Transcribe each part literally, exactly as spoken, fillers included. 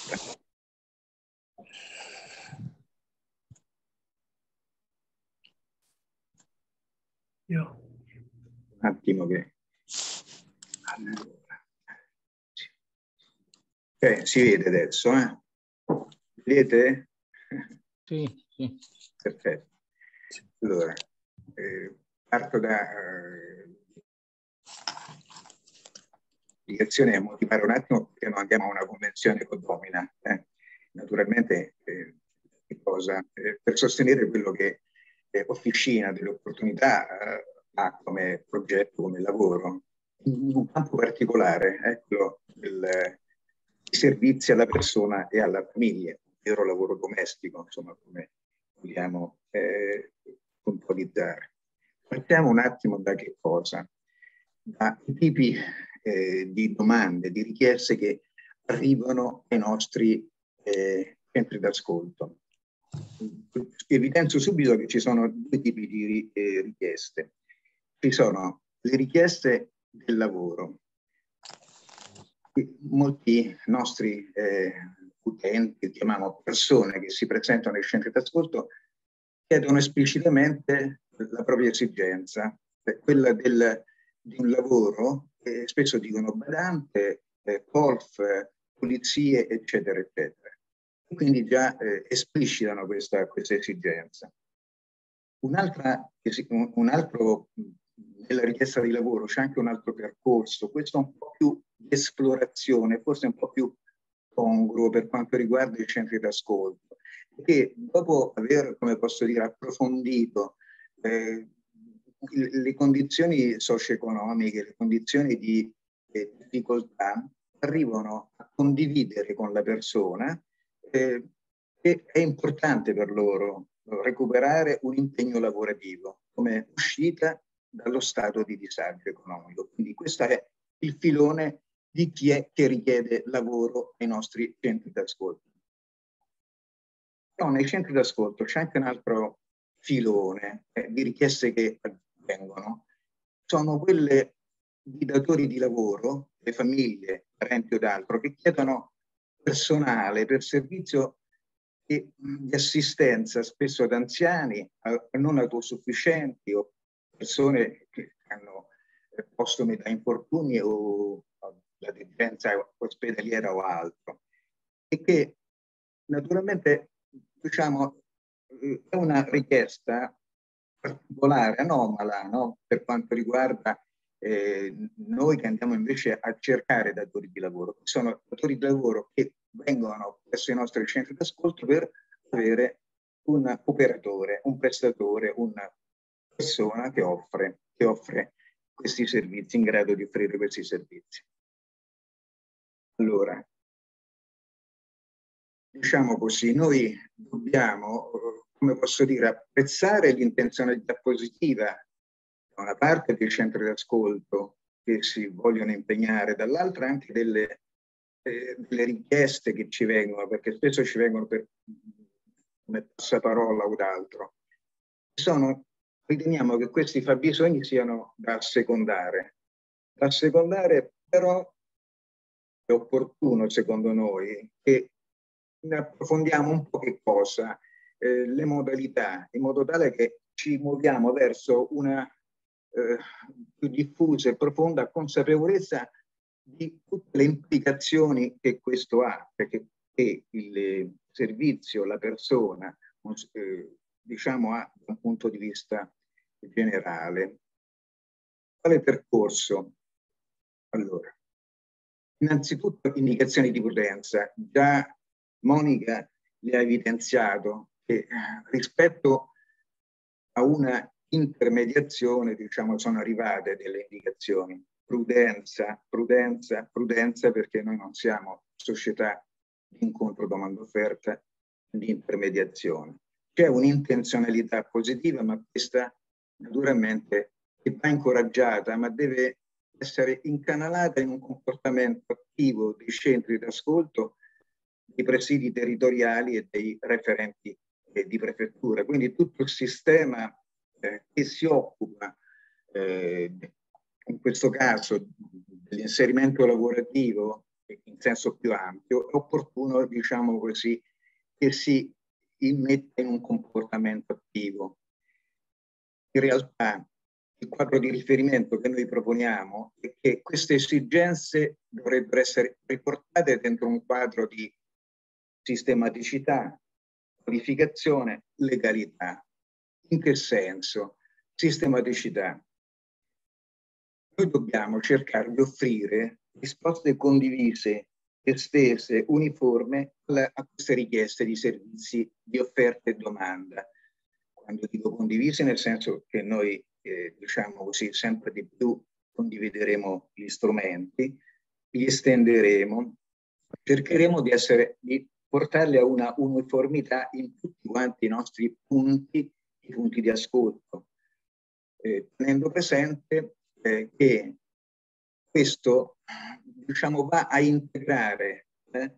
Io. Un attimo che... Eh, si vede adesso, eh? Vedete? Sì, sì. Perfetto. Allora, eh, parto da eh, indicazione a motivare un attimo perché non andiamo a una convenzione condomina. Eh? Naturalmente, eh, che cosa? Eh, per sostenere quello che eh, Officina delle Opportunità eh, ha come progetto, come lavoro, in un campo particolare, eh, quello del servizi alla persona e alla famiglia, un vero lavoro domestico, insomma, come vogliamo eh, puntualizzare. Partiamo un attimo da che cosa? Dai tipi eh, di domande, di richieste che arrivano ai nostri eh, centri d'ascolto. Evidenzio subito che ci sono due tipi di eh, richieste. Ci sono le richieste del lavoro. Molti nostri eh, utenti, chiamiamo persone che si presentano ai centri d'ascolto, chiedono esplicitamente la propria esigenza, quella del, di un lavoro, eh, spesso dicono badante, eh, colf, pulizie, eccetera, eccetera. E quindi già eh, esplicitano questa, questa esigenza. Un'altra, un altro, nella richiesta di lavoro c'è anche un altro percorso, questo è un po' più di esplorazione, forse un po' più congruo per quanto riguarda i centri d'ascolto, che dopo aver, come posso dire, approfondito eh, le condizioni socio-economiche, le condizioni di eh, difficoltà, arrivano a condividere con la persona eh, che è importante per loro recuperare un impegno lavorativo come uscita dallo stato di disagio economico. Quindi questo è il filone di chi è che richiede lavoro ai nostri centri d'ascolto. Però nei centri d'ascolto c'è anche un altro filone eh, di richieste che avvengono. Sono quelle di datori di lavoro, le famiglie, parenti o d'altro, che chiedono personale per servizio e di assistenza spesso ad anziani, a, a non autosufficienti o persone che hanno eh, postumi da infortuni o la degenza ospedaliera o altro, e che naturalmente diciamo è una richiesta particolare, anomala, no? Per quanto riguarda eh, noi che andiamo invece a cercare datori di lavoro. Sono datori di lavoro che vengono presso i nostri centri d'ascolto per avere un operatore, un prestatore, una persona che offre, che offre questi servizi, in grado di offrire questi servizi. Allora, diciamo così, noi dobbiamo, come posso dire, apprezzare l'intenzionalità positiva da una parte dei centri d'ascolto che si vogliono impegnare, dall'altra anche delle, eh, delle richieste che ci vengono, perché spesso ci vengono per come passaparola o d'altro. Sono, riteniamo che questi fabbisogni siano da assecondare. Da assecondare però è opportuno, secondo noi, che approfondiamo un po' che cosa, eh, le modalità, in modo tale che ci muoviamo verso una eh, più diffusa e profonda consapevolezza di tutte le implicazioni che questo ha, perché che il servizio, la persona, eh, diciamo, ha da un punto di vista generale. Quale percorso? Allora, innanzitutto indicazioni di prudenza. Già Monica le ha evidenziato che rispetto a una intermediazione, diciamo, sono arrivate delle indicazioni. Prudenza, prudenza, prudenza, perché noi non siamo società di incontro domanda-offerta, di intermediazione. C'è un'intenzionalità positiva, ma questa naturalmente va incoraggiata, ma deve essere incanalata in un comportamento attivo dei centri d'ascolto, dei presidi territoriali e dei referenti eh, di prefettura. Quindi tutto il sistema eh, che si occupa, eh, in questo caso, dell'inserimento lavorativo in senso più ampio, è opportuno, diciamo così, che si immetta in un comportamento attivo. In realtà il quadro di riferimento che noi proponiamo è che queste esigenze dovrebbero essere riportate dentro un quadro di sistematicità, qualificazione, legalità. In che senso? Sistematicità. Noi dobbiamo cercare di offrire risposte condivise, estese, uniforme a queste richieste di servizi di offerta e domanda. Quando dico condivise, nel senso che noi, eh, diciamo così, sempre di più condivideremo gli strumenti, li estenderemo, cercheremo di, essere, di portarli a una uniformità in tutti quanti i nostri punti, i punti di ascolto, eh, tenendo presente eh, che questo, diciamo, va a integrare eh,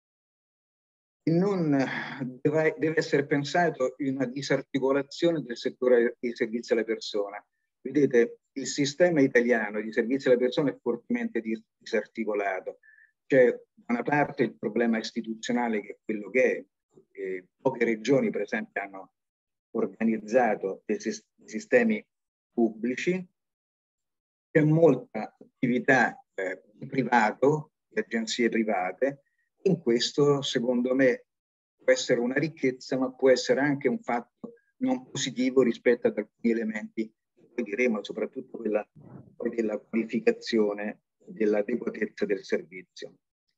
e non deve, deve essere pensato in una disarticolazione del settore dei servizi alla persona. Vedete, il sistema italiano di servizi alla persona è fortemente disarticolato. C'è da una parte il problema istituzionale, che è quello che è. Eh, poche regioni, per esempio, hanno organizzato dei sistemi pubblici. C'è molta attività eh, di privato, di agenzie private. In questo, secondo me, può essere una ricchezza, ma può essere anche un fatto non positivo rispetto ad alcuni elementi. Poi diremo soprattutto quella poi della qualificazione, dell'adeguatezza del servizio.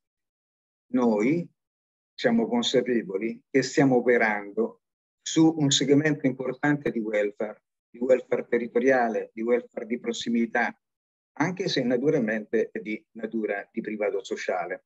Noi siamo consapevoli che stiamo operando su un segmento importante di welfare, di welfare territoriale, di welfare di prossimità, anche se naturalmente è di natura di privato sociale.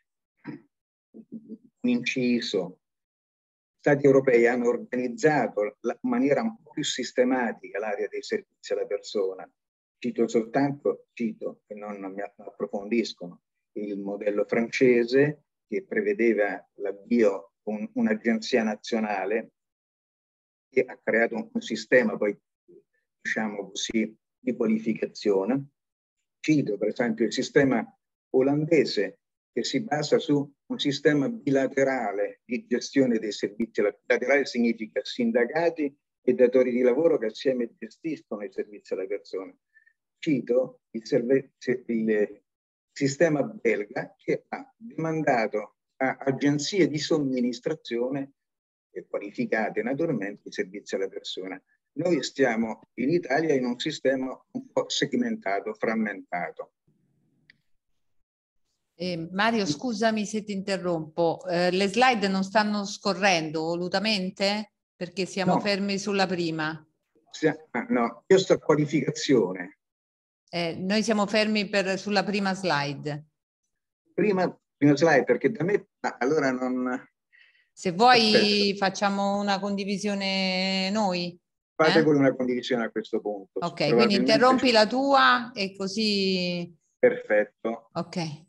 Un inciso: gli Stati europei hanno organizzato in maniera un po' più sistematica l'area dei servizi alla persona. Cito soltanto, cito e non mi approfondiscono, il modello francese, che prevedeva l'avvio di un'agenzia nazionale che ha creato un, un sistema poi, diciamo così, di qualificazione. Cito per esempio il sistema olandese, che si basa su un sistema bilaterale di gestione dei servizi. Bilaterale significa sindacati e datori di lavoro che assieme gestiscono i servizi alle persone. Cito il, il sistema belga, che ha demandato a agenzie di somministrazione e qualificate naturalmente i servizi alle persone. Noi stiamo in Italia in un sistema un po' segmentato, frammentato. Eh, Mario, scusami se ti interrompo, eh, le slide non stanno scorrendo volutamente perché siamo no. fermi sulla prima. No, io sto a qualificazione. Eh, noi siamo fermi per, sulla prima slide. Prima, prima slide, perché da me allora non... Se vuoi Aspetta. Facciamo una condivisione noi. Fate eh? con una condivisione a questo punto. Ok, quindi interrompi la tua e così... Perfetto. Ok.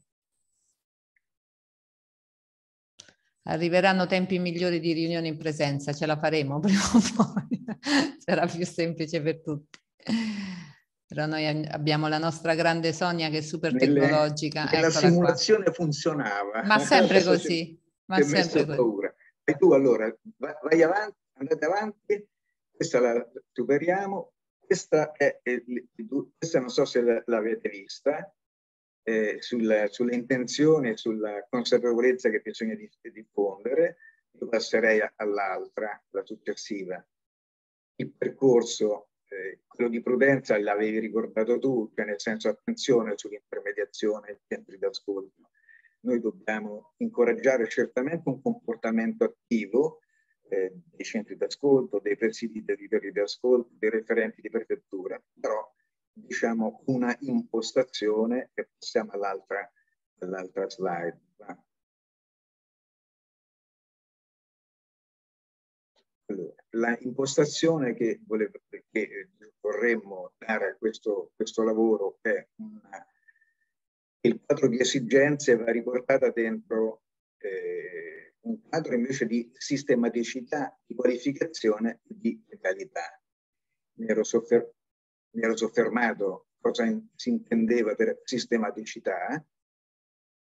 Arriveranno tempi migliori di riunione in presenza, ce la faremo prima o poi, sarà più semplice per tutti. Però noi abbiamo la nostra grande Sonia che è super Nelle, tecnologica. nella Eccola simulazione qua. funzionava. Ma sempre così. Ma sempre sempre così. Paura. E tu allora vai avanti, andate avanti, questa la superiamo, questa è, è questa non so se l'avete vista. Eh, sulla, sulle intenzioni, sulla consapevolezza che bisogna diffondere. Io passerei all'altra, la successiva. Il percorso, eh, quello di prudenza l'avevi ricordato tu, cioè nel senso attenzione sull'intermediazione e i centri d'ascolto. Noi dobbiamo incoraggiare certamente un comportamento attivo eh, dei centri d'ascolto, dei presidi territori di ascolto, dei referenti di prefettura, però diciamo una impostazione, e passiamo all'altra all'altra slide. Allora, la impostazione che, volevo, che vorremmo dare a questo, questo lavoro è una, il quadro di esigenze va riportata dentro eh, un quadro invece di sistematicità, di qualificazione e di legalità. Mi ero soffermato Mi ero soffermato cosa in, si intendeva per sistematicità.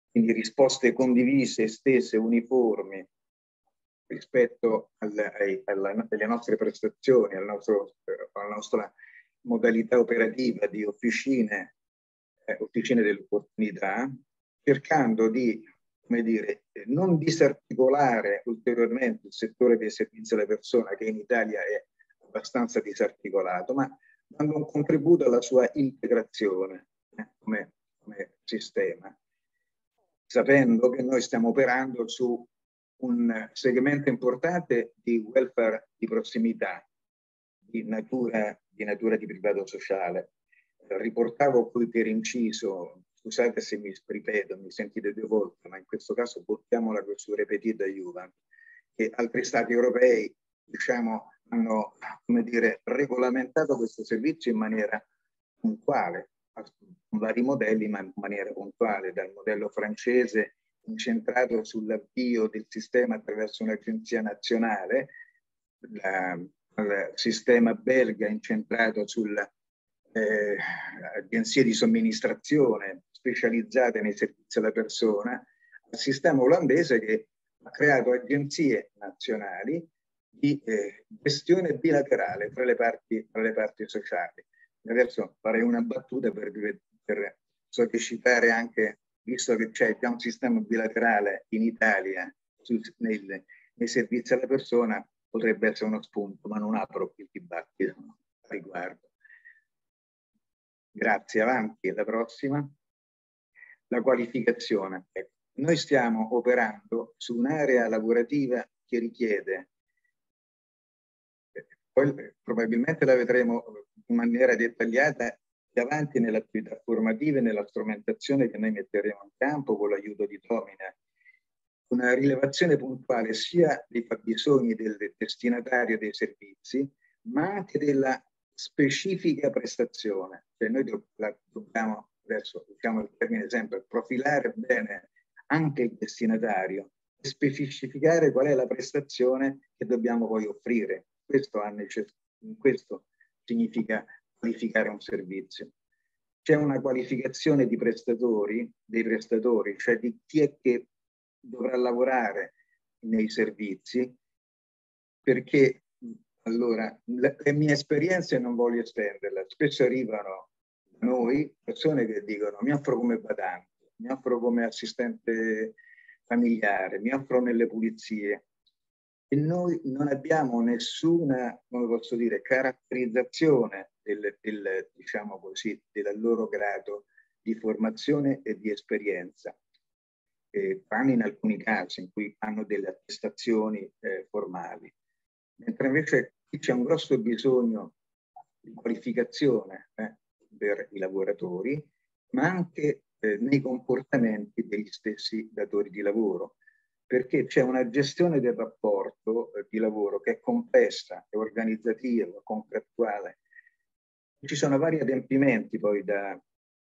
quindi risposte condivise, estese, uniformi rispetto al, ai, alla, alle nostre prestazioni, al nostro, alla nostra modalità operativa di officine, eh, officine dell'opportunità, cercando di, come dire, non disarticolare ulteriormente il settore dei servizi alla persona, che in Italia è abbastanza disarticolato, ma dando un contributo alla sua integrazione eh, come, come sistema, sapendo che noi stiamo operando su un segmento importante di welfare di prossimità, di natura di, natura di privato sociale. Riportavo qui per inciso, scusate se mi ripeto, mi sentite due volte, ma in questo caso buttiamola su repetita iuvant, che altri stati europei, diciamo, hanno, come dire, regolamentato questo servizio in maniera puntuale, con vari modelli, ma in maniera puntuale, dal modello francese incentrato sull'avvio del sistema attraverso un'agenzia nazionale, la, al sistema belga incentrato sulle eh, agenzie di somministrazione specializzate nei servizi alla persona, al sistema olandese che ha creato agenzie nazionali di eh, gestione bilaterale tra le parti, tra le parti sociali. Adesso farei una battuta per, per sollecitare anche, visto che c'è già un sistema bilaterale in Italia sul, nel, nei servizi alla persona, potrebbe essere uno spunto, ma non apro il dibattito a riguardo. Grazie, avanti, la prossima. La qualificazione. Noi stiamo operando su un'area lavorativa che richiede, poi probabilmente la vedremo in maniera dettagliata più avanti nell'attività formativa e nella strumentazione che noi metteremo in campo con l'aiuto di Domina, una rilevazione puntuale sia dei fabbisogni del destinatario dei servizi, ma anche della specifica prestazione. Cioè noi do la, dobbiamo, adesso usiamo il termine sempre, profilare bene anche il destinatario e specificare qual è la prestazione che dobbiamo poi offrire. Questo, ha questo significa qualificare un servizio. C'è una qualificazione di prestatori, dei prestatori, cioè di chi è che dovrà lavorare nei servizi, perché allora le, le mie esperienze non voglio estenderle, spesso arrivano da noi persone che dicono mi offro come badante, mi offro come assistente familiare, mi offro nelle pulizie, e noi non abbiamo nessuna, come posso dire, caratterizzazione del, del, diciamo così, del loro grado di formazione e di esperienza, eh, tranne in alcuni casi in cui hanno delle attestazioni eh, formali. Mentre invece qui c'è un grosso bisogno di qualificazione eh, per i lavoratori, ma anche eh, nei comportamenti degli stessi datori di lavoro, perché c'è una gestione del rapporto eh, di lavoro che è complessa, è organizzativa, contrattuale. Ci sono vari adempimenti poi da,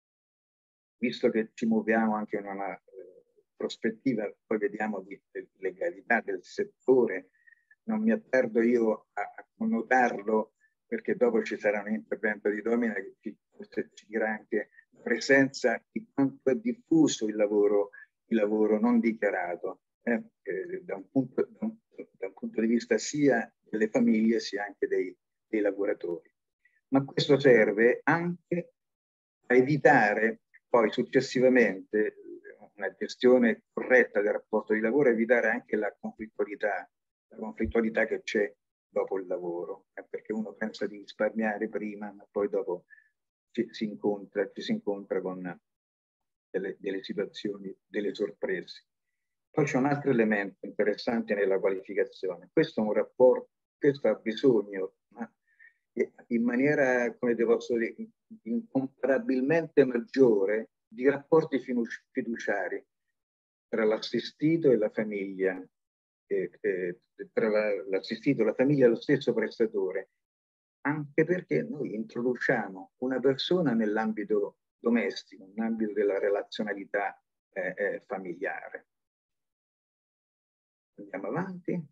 visto che ci muoviamo anche in una eh, prospettiva, poi vediamo di, di legalità del settore, non mi attardo io a, a connotarlo, perché dopo ci sarà un intervento di Domina che ci, ci dirà anche la presenza di quanto è diffuso il lavoro, il lavoro non dichiarato. Eh, eh, da, un punto, da, un, da un punto di vista sia delle famiglie sia anche dei, dei lavoratori. Ma questo serve anche a evitare poi successivamente una gestione corretta del rapporto di lavoro, evitare anche la conflittualità, la conflittualità che c'è dopo il lavoro, eh, perché uno pensa di risparmiare prima, ma poi dopo ci si incontra, ci si incontra con delle, delle situazioni, delle sorprese. Poi c'è un altro elemento interessante nella qualificazione. Questo è un rapporto, questo ha bisogno, ma in maniera, come te posso dire, incomparabilmente maggiore, di rapporti fiduciari tra l'assistito e la famiglia, eh, eh, tra l'assistito, la famiglia e lo stesso prestatore, anche perché noi introduciamo una persona nell'ambito domestico, nell'ambito della relazionalità eh, eh, familiare. Andiamo avanti.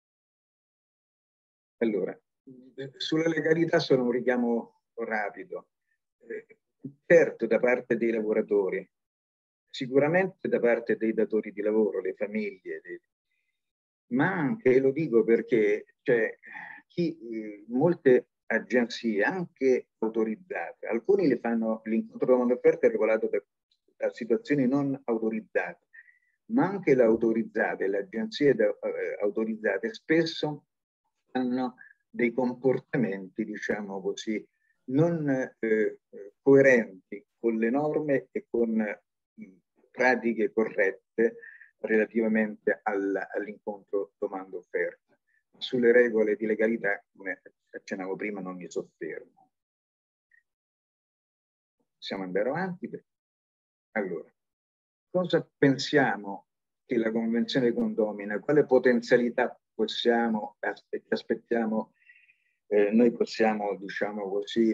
Allora, sulla legalità solo un richiamo rapido. Eh, certo, da parte dei lavoratori sicuramente da parte dei datori di lavoro, le famiglie, dei, ma anche, lo dico perché c'è chi, eh, molte agenzie, anche autorizzate, alcuni le fanno, l'incontro domanda offerta è regolato da, da situazioni non autorizzate, ma anche le autorizzate, le agenzie da, eh, autorizzate spesso hanno dei comportamenti, diciamo così, non eh, coerenti con le norme e con eh, pratiche corrette relativamente al, all'incontro domanda offerta. Sulle regole di legalità, come accennavo prima, non mi soffermo. Possiamo andare avanti? Allora, cosa pensiamo che la Convenzione condomina? Quale potenzialità possiamo, che aspettiamo, eh, noi possiamo, diciamo così,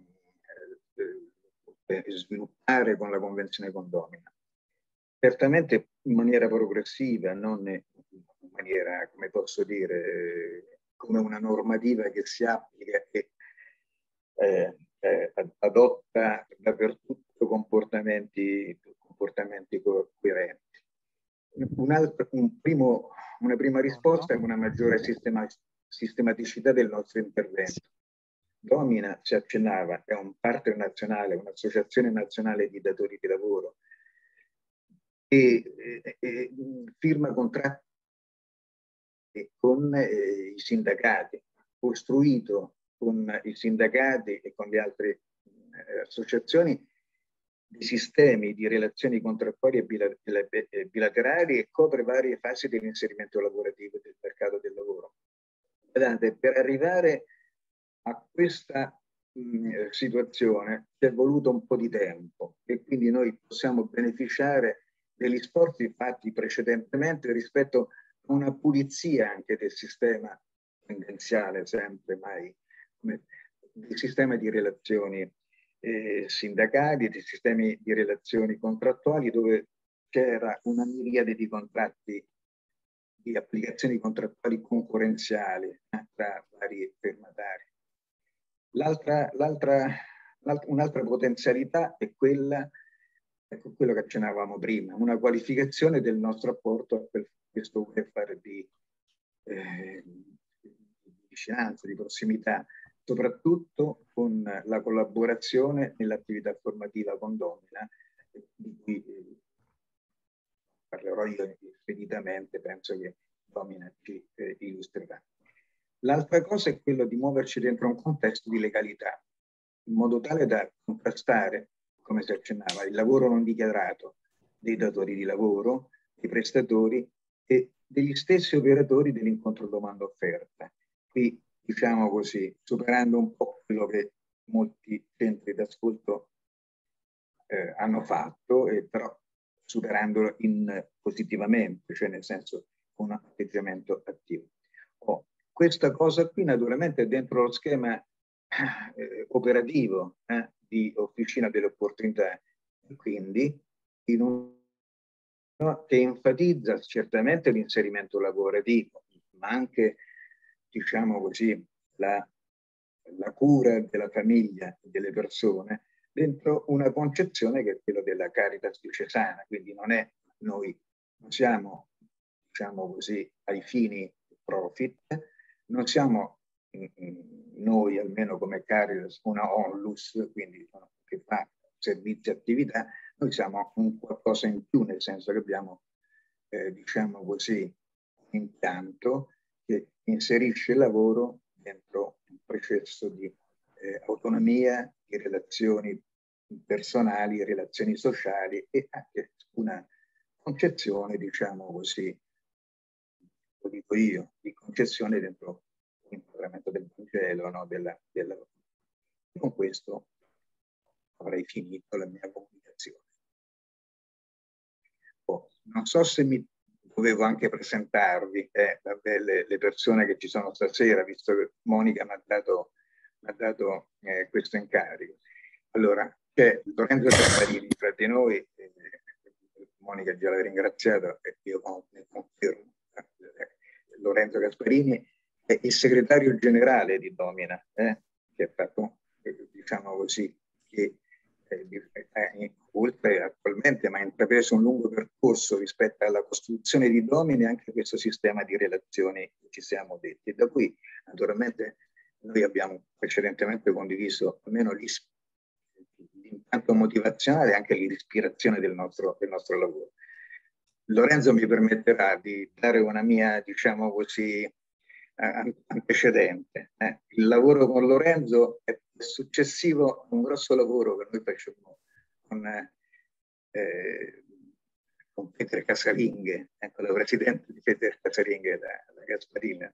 eh, eh, sviluppare con la Convenzione condomina? Certamente in maniera progressiva, non in maniera, come posso dire, come una normativa che si applica e eh, eh, adotta dappertutto comportamenti, comportamenti co coerenti. Un altro, un primo, una prima risposta è una maggiore sistema, sistematicità del nostro intervento. Domina, si accennava, è un partner nazionale, un'associazione nazionale di datori di lavoro, e, e, e firma contratti con eh, i sindacati, costruito con i sindacati e con le altre eh, associazioni di sistemi di relazioni contrattuali e bilaterali e copre varie fasi dell'inserimento lavorativo del mercato del lavoro. Guardate, per arrivare a questa mh, situazione ci è voluto un po' di tempo e quindi noi possiamo beneficiare degli sforzi fatti precedentemente rispetto a una pulizia anche del sistema tendenziale, sempre mai, come, del sistema di relazioni eh, sindacali, dei sistemi di relazioni contrattuali, dove c'era una miriade di contratti, di applicazioni contrattuali concorrenziali eh, tra vari firmatari. L'altra, l'altra, un'altra potenzialità è quella, ecco, quello che accennavamo prima, una qualificazione del nostro apporto a questo welfare di, eh, di vicinanza, di prossimità, soprattutto con la collaborazione nell'attività formativa condomina, di cui eh, parlerò io speditamente, penso che Domina ci eh, illustrerà. L'altra cosa è quello di muoverci dentro un contesto di legalità, in modo tale da contrastare, come si accennava, il lavoro non dichiarato dei datori di lavoro, dei prestatori e degli stessi operatori dell'incontro domanda offerta. Qui, diciamo così, superando un po' quello che molti centri d'ascolto eh, hanno fatto, e però superandolo in positivamente, cioè nel senso con un atteggiamento attivo. Oh, questa cosa qui naturalmente è dentro lo schema eh, operativo eh, di Officina delle Opportunità, e quindi in un che enfatizza certamente l'inserimento lavorativo, ma anche, diciamo così, la, la cura della famiglia e delle persone dentro una concezione che è quella della caritas diocesana. Quindi non è, noi non siamo, diciamo così, ai fini profit, non siamo noi, almeno come Caritas, una onlus, quindi che fa servizi e attività. Noi siamo un qualcosa in più, nel senso che abbiamo, eh, diciamo così, un impianto che inserisce il lavoro dentro un processo di eh, autonomia, di relazioni personali, relazioni sociali e anche una concezione, diciamo così, lo dico io, di concezione dentro l'inquadramento del Vangelo, no? della, della... Con questo avrei finito la mia comunicazione. Oh, non so se mi dovevo anche presentarvi eh, le, le persone che ci sono stasera, visto che Monica mi ha dato, mi ha dato eh, questo incarico. Allora, c'è Lorenzo Gasparini tra di noi, eh, Monica già l'ha ringraziato e io ne confermo. Lorenzo Gasparini è il segretario generale di Domina, eh, che è fatto, diciamo così, che eh, oltre attualmente, ma in intrapreso un lungo percorso rispetto alla costruzione di Domini e anche questo sistema di relazioni che ci siamo detti. E da cui, naturalmente, noi abbiamo precedentemente condiviso almeno l'impianto motivazionale e anche l'ispirazione del nostro, del nostro lavoro. Lorenzo mi permetterà di dare una mia, diciamo così, antecedente. Eh. Il lavoro con Lorenzo è successivo a un grosso lavoro che noi facciamo con, eh, con Peter Casalinghe, ecco, la presidente di Peter Casalinghe da, da Gasparilla.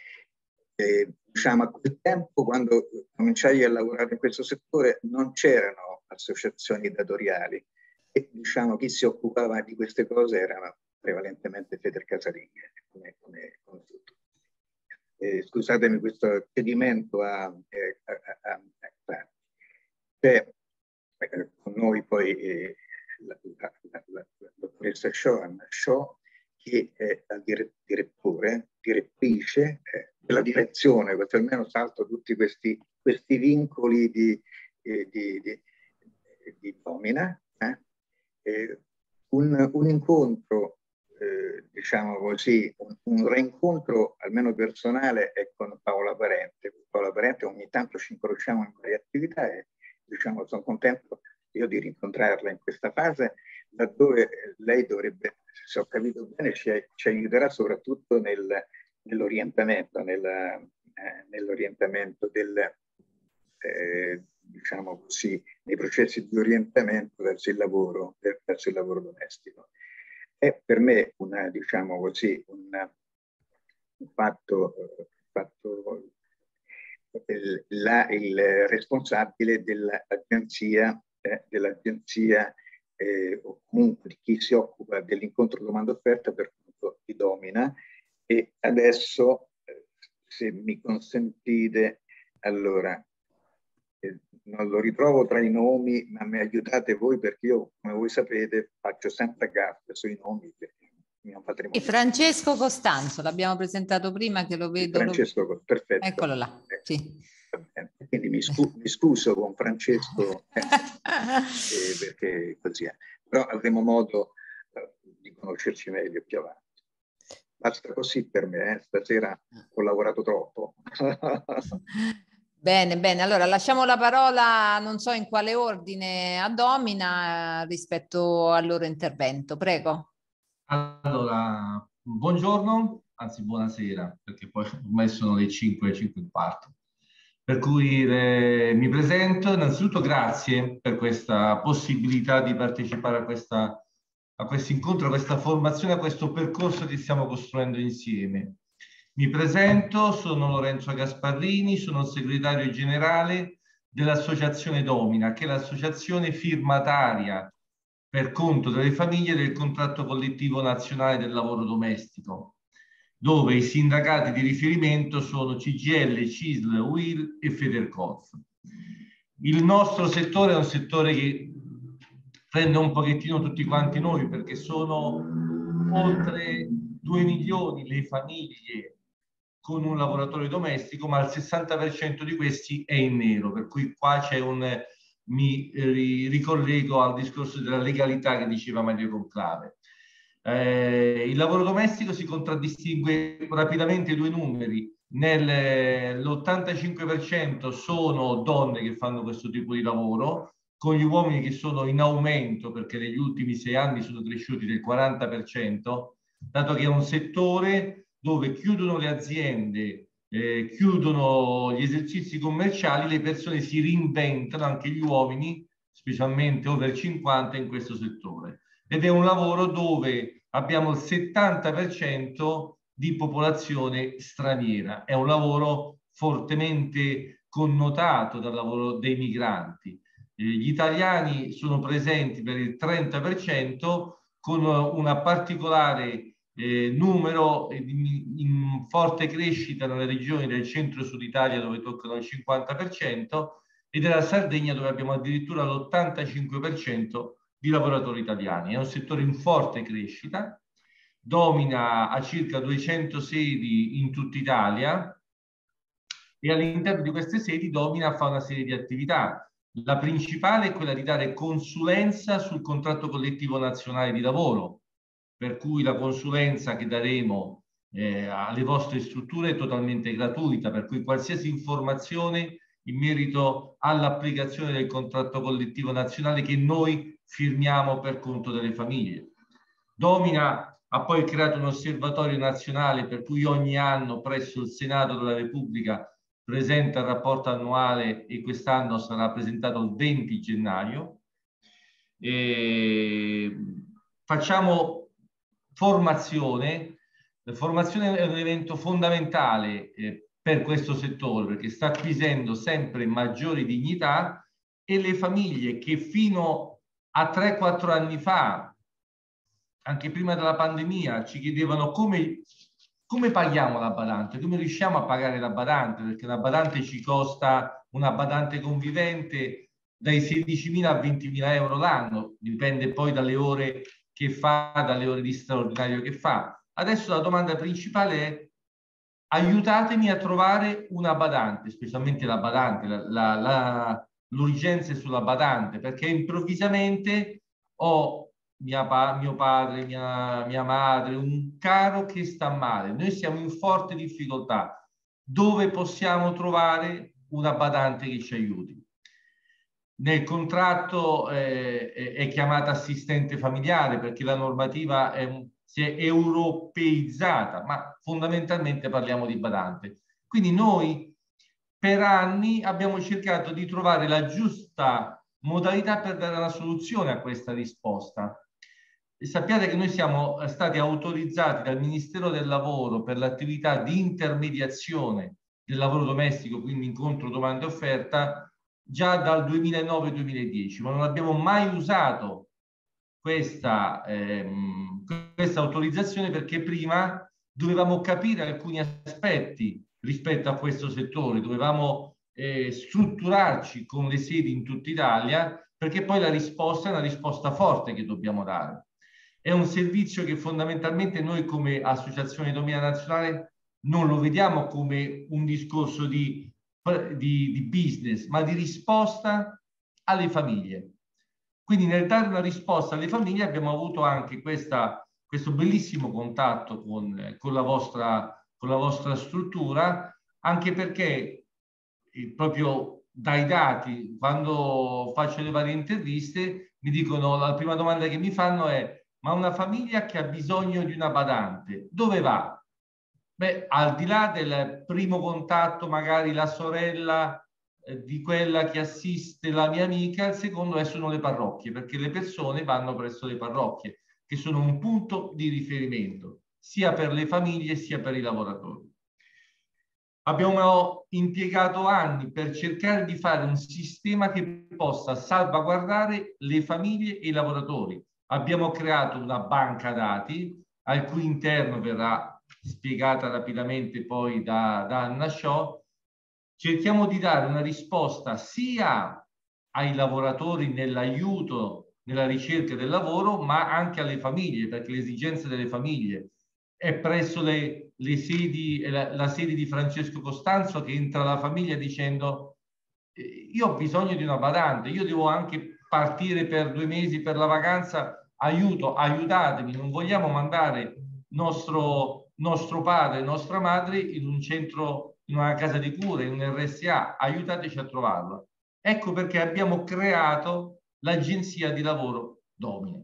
E, diciamo, a quel tempo, quando cominciai a lavorare in questo settore, non c'erano associazioni datoriali e, diciamo, chi si occupava di queste cose erano prevalentemente Peter Casalinghe, come, come, come tutto. Eh, scusatemi questo cedimento a, eh, a, a, a, a c'è eh, con noi poi eh, la, la, la, la, la dottoressa Shaw, Shaw che è la dire, direttore, direttrice eh, della direzione, perché almeno salto tutti questi, questi vincoli di, eh, di, di, di Domina. Eh? Eh, un, un incontro Eh, diciamo così, un, un rincontro almeno personale è con Paola Parente. Paola Parente ogni tanto ci incrociamo in varie attività e diciamo sono contento io di rincontrarla in questa fase, laddove lei dovrebbe, se ho capito bene, ci, ci aiuterà soprattutto nel, nell'orientamento, nel, eh, nell'orientamento del, eh, diciamo così, nei processi di orientamento verso il lavoro, verso il lavoro domestico. È per me una, diciamo così, un, un fatto, un fatto il, la, il responsabile dell'agenzia, eh, dell'agenzia eh, o comunque di chi si occupa dell'incontro domanda-offerta per conto di Domina. E adesso, eh, se mi consentite, allora, eh, non lo ritrovo tra i nomi, ma mi aiutate voi perché io, come voi sapete, faccio sempre gaffe sui nomi perché il mio patrimonio. E Francesco Costanzo, l'abbiamo presentato prima che lo vedo. Francesco, lo... perfetto. Eccolo là, sì. Quindi mi, scu mi scuso con Francesco eh, eh, perché così è. Però avremo modo eh, di conoscerci meglio più avanti. Basta così per me, eh. Stasera ho lavorato troppo. Bene, bene. Allora lasciamo la parola, non so in quale ordine, a Domina eh, rispetto al loro intervento. Prego. Allora, buongiorno, anzi buonasera, perché poi ormai sono le cinque, cinque e un quarto. Per cui eh, mi presento. Innanzitutto grazie per questa possibilità di partecipare a questa a questo incontro, a questa formazione, a questo percorso che stiamo costruendo insieme. Mi presento, sono Lorenzo Gasparrini, sono il segretario generale dell'Associazione Domina, che è l'associazione firmataria per conto delle famiglie del contratto collettivo nazionale del lavoro domestico, dove i sindacati di riferimento sono C G I L, C I S L, U I L e Federcoop. Il nostro settore è un settore che prende un pochettino tutti quanti noi, perché sono oltre due milioni le famiglie con un lavoratore domestico, ma il sessanta per cento di questi è in nero, per cui qua c'è un, mi eh, ricollego al discorso della legalità che diceva Mario Conclave. Eh, il lavoro domestico si contraddistingue rapidamente due numeri. Nell'ottantacinque per cento sono donne che fanno questo tipo di lavoro, con gli uomini che sono in aumento perché negli ultimi sei anni sono cresciuti del quaranta per cento, dato che è un settore dove chiudono le aziende, eh, chiudono gli esercizi commerciali, le persone si reinventano, anche gli uomini, specialmente over cinquanta, in questo settore. Ed è un lavoro dove abbiamo il settanta per cento di popolazione straniera. È un lavoro fortemente connotato dal lavoro dei migranti. Gli italiani sono presenti per il trenta per cento, con una particolare eh, numero in, in forte crescita nelle regioni del centro-sud Italia, dove toccano il cinquanta per cento, e della Sardegna, dove abbiamo addirittura l'ottantacinque per cento di lavoratori italiani. È un settore in forte crescita. Domina a circa duecento sedi in tutta Italia e all'interno di queste sedi Domina fa una serie di attività. La principale è quella di dare consulenza sul contratto collettivo nazionale di lavoro, per cui la consulenza che daremo eh, alle vostre strutture è totalmente gratuita, per cui qualsiasi informazione in merito all'applicazione del contratto collettivo nazionale che noi firmiamo per conto delle famiglie. Domina ha poi creato un osservatorio nazionale per cui ogni anno presso il Senato della Repubblica presenta il rapporto annuale e quest'anno sarà presentato il venti gennaio. E facciamo formazione. La formazione è un evento fondamentale eh, per questo settore perché sta acquisendo sempre maggiore dignità e le famiglie che fino a tre quattro anni fa, anche prima della pandemia, ci chiedevano come, come paghiamo la badante, come riusciamo a pagare la badante, perché la badante ci costa, una badante convivente, dai sedicimila a ventimila euro l'anno, dipende poi dalle ore che fa, dalle ore di straordinario che fa. Adesso la domanda principale è: aiutatemi a trovare una badante, specialmente la badante, la, la, la, l'urgenza è sulla badante, perché improvvisamente ho mia pa mio padre, mia, mia madre, un caro che sta male, noi siamo in forte difficoltà. Dove possiamo trovare una badante che ci aiuti? Nel contratto eh, è chiamata assistente familiare perché la normativa è un, si è europeizzata, ma fondamentalmente parliamo di badante. Quindi noi per anni abbiamo cercato di trovare la giusta modalità per dare una soluzione a questa risposta. E sappiate che noi siamo stati autorizzati dal Ministero del Lavoro per l'attività di intermediazione del lavoro domestico, quindi incontro domanda e offerta, già dal duemilanove duemiladieci, ma non abbiamo mai usato questa, ehm, questa autorizzazione perché prima dovevamo capire alcuni aspetti rispetto a questo settore, dovevamo eh, strutturarci con le sedi in tutta Italia, perché poi la risposta è una risposta forte che dobbiamo dare. È un servizio che fondamentalmente noi come Associazione Domina Nazionale non lo vediamo come un discorso di Di, di business, ma di risposta alle famiglie. Quindi nel dare una risposta alle famiglie abbiamo avuto anche questa, questo bellissimo contatto con, con, la vostra, con la vostra struttura, anche perché eh, proprio dai dati, quando faccio le varie interviste, mi dicono, la prima domanda che mi fanno è: ma una famiglia che ha bisogno di una badante, dove va? Beh, al di là del primo contatto, magari la sorella eh, di quella che assiste la mia amica, il secondo è sono le parrocchie, perché le persone vanno presso le parrocchie, che sono un punto di riferimento, sia per le famiglie sia per i lavoratori. Abbiamo impiegato anni per cercare di fare un sistema che possa salvaguardare le famiglie e i lavoratori. Abbiamo creato una banca dati, al cui interno verrà spiegata rapidamente poi da, da Anna Shaw. Cerchiamo di dare una risposta sia ai lavoratori nell'aiuto, nella ricerca del lavoro, ma anche alle famiglie, perché l'esigenza delle famiglie è presso le, le sedi, la, la sede di Francesco Costanzo, che entra la famiglia dicendo: io ho bisogno di una badante, io devo anche partire per due mesi per la vacanza, aiuto, aiutatemi, non vogliamo mandare nostro, nostro padre, nostra madre in un centro, in una casa di cura, in un R S A, aiutateci a trovarla. Ecco perché abbiamo creato l'agenzia di lavoro Domina.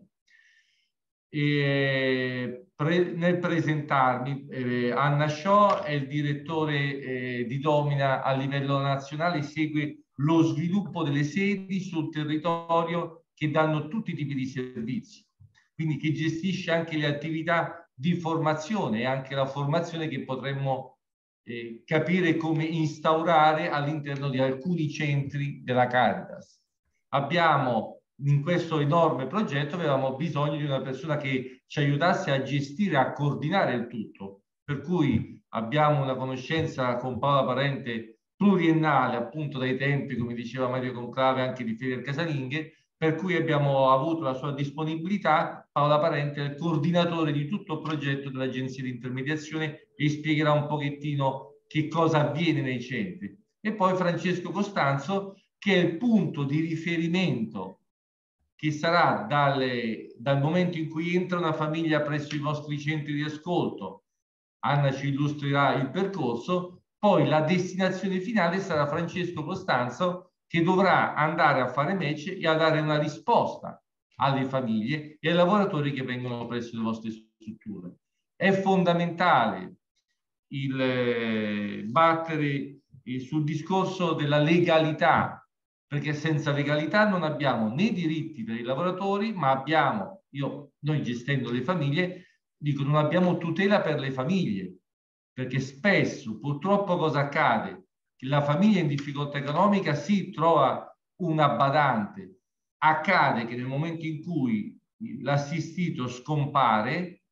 E pre, nel presentarmi, eh, Anna Shaw è il direttore eh, di Domina a livello nazionale, segue lo sviluppo delle sedi sul territorio che danno tutti i tipi di servizi, quindi che gestisce anche le attività di formazione e anche la formazione che potremmo eh, capire come instaurare all'interno di alcuni centri della Caritas. Abbiamo in questo enorme progetto avevamo bisogno di una persona che ci aiutasse a gestire, a coordinare il tutto, per cui abbiamo una conoscenza con Paola Parente pluriennale, appunto dai tempi, come diceva Mario Conclave, anche di Feder Casalinghe, per cui abbiamo avuto la sua disponibilità. Paola Parente è il coordinatore di tutto il progetto dell'agenzia di intermediazione e spiegherà un pochettino che cosa avviene nei centri. E poi Francesco Costanzo, che è il punto di riferimento che sarà dalle, dal momento in cui entra una famiglia presso i vostri centri di ascolto. Anna ci illustrerà il percorso, poi la destinazione finale sarà Francesco Costanzo, che dovrà andare a fare match e a dare una risposta alle famiglie e ai lavoratori che vengono presso le vostre strutture. È fondamentale il eh, battere eh, sul discorso della legalità, perché senza legalità non abbiamo né diritti per i lavoratori, ma abbiamo, io, noi gestendo le famiglie, dico non abbiamo tutela per le famiglie, perché spesso purtroppo cosa accade? Che la famiglia in difficoltà economica si trova una badante, accade che nel momento in cui l'assistito scompare,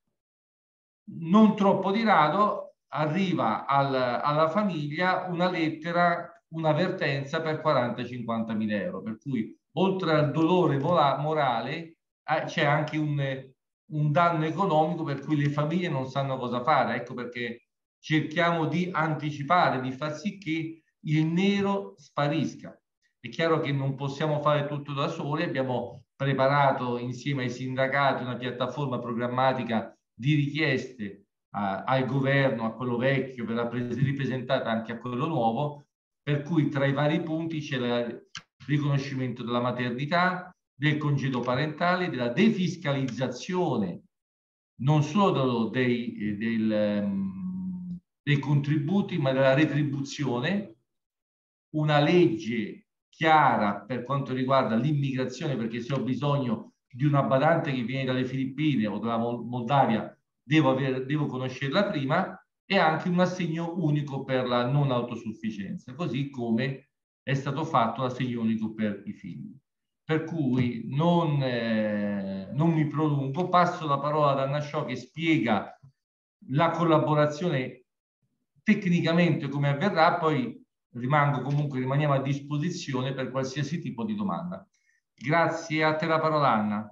non troppo di rado arriva al, alla famiglia una lettera, un'avvertenza per quaranta cinquanta mila euro, per cui oltre al dolore morale eh, c'è anche un, un danno economico, per cui le famiglie non sanno cosa fare. Ecco perché cerchiamo di anticipare, di far sì che il nero sparisca. È chiaro che non possiamo fare tutto da soli, abbiamo preparato insieme ai sindacati una piattaforma programmatica di richieste a, al governo, a quello vecchio, verrà ripresentata anche a quello nuovo, per cui tra i vari punti c'è il riconoscimento della maternità, del congedo parentale, della defiscalizzazione non solo dei, del, um, dei contributi, ma della retribuzione, una legge chiara per quanto riguarda l'immigrazione, perché se ho bisogno di una badante che viene dalle Filippine o dalla Moldavia, devo, aver, devo conoscerla prima, e anche un assegno unico per la non autosufficienza, così come è stato fatto l'assegno unico per i figli. Per cui non, eh, non mi prolungo, passo la parola ad Anna Sciò che spiega la collaborazione tecnicamente come avverrà, poi rimango comunque, rimaniamo a disposizione per qualsiasi tipo di domanda. Grazie, a te la parola Anna.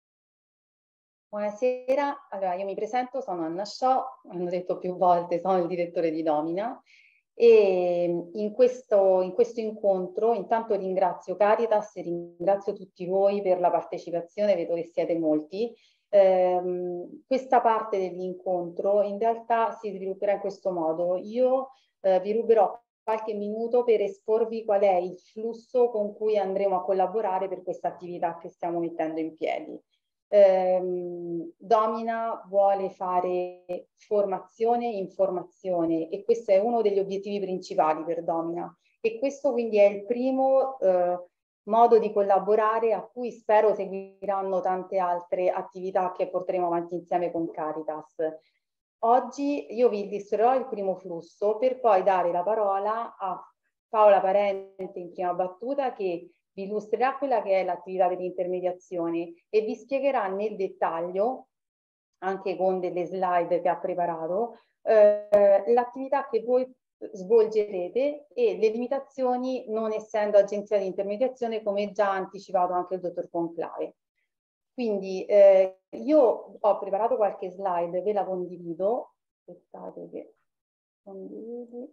Buonasera, allora io mi presento, sono Anna Sciò, hanno detto più volte, sono il direttore di Domina e in questo, in questo incontro intanto ringrazio Caritas e ringrazio tutti voi per la partecipazione, vedo che siete molti. Eh, questa parte dell'incontro in realtà si svilupperà in questo modo. Io eh, vi ruberò qualche minuto per esporvi qual è il flusso con cui andremo a collaborare per questa attività che stiamo mettendo in piedi. Um, Domina vuole fare formazione e informazione e questo è uno degli obiettivi principali per Domina e questo quindi è il primo uh, modo di collaborare a cui spero seguiranno tante altre attività che porteremo avanti insieme con Caritas. Oggi io vi illustrerò il primo flusso per poi dare la parola a Paola Parente in prima battuta che vi illustrerà quella che è l'attività dell'intermediazione e vi spiegherà nel dettaglio, anche con delle slide che ha preparato, eh, l'attività che voi svolgerete e le limitazioni non essendo agenzia di intermediazione, come già anticipato anche il dottor Conclave. Quindi eh, io ho preparato qualche slide, ve la condivido. Aspettate che condividi.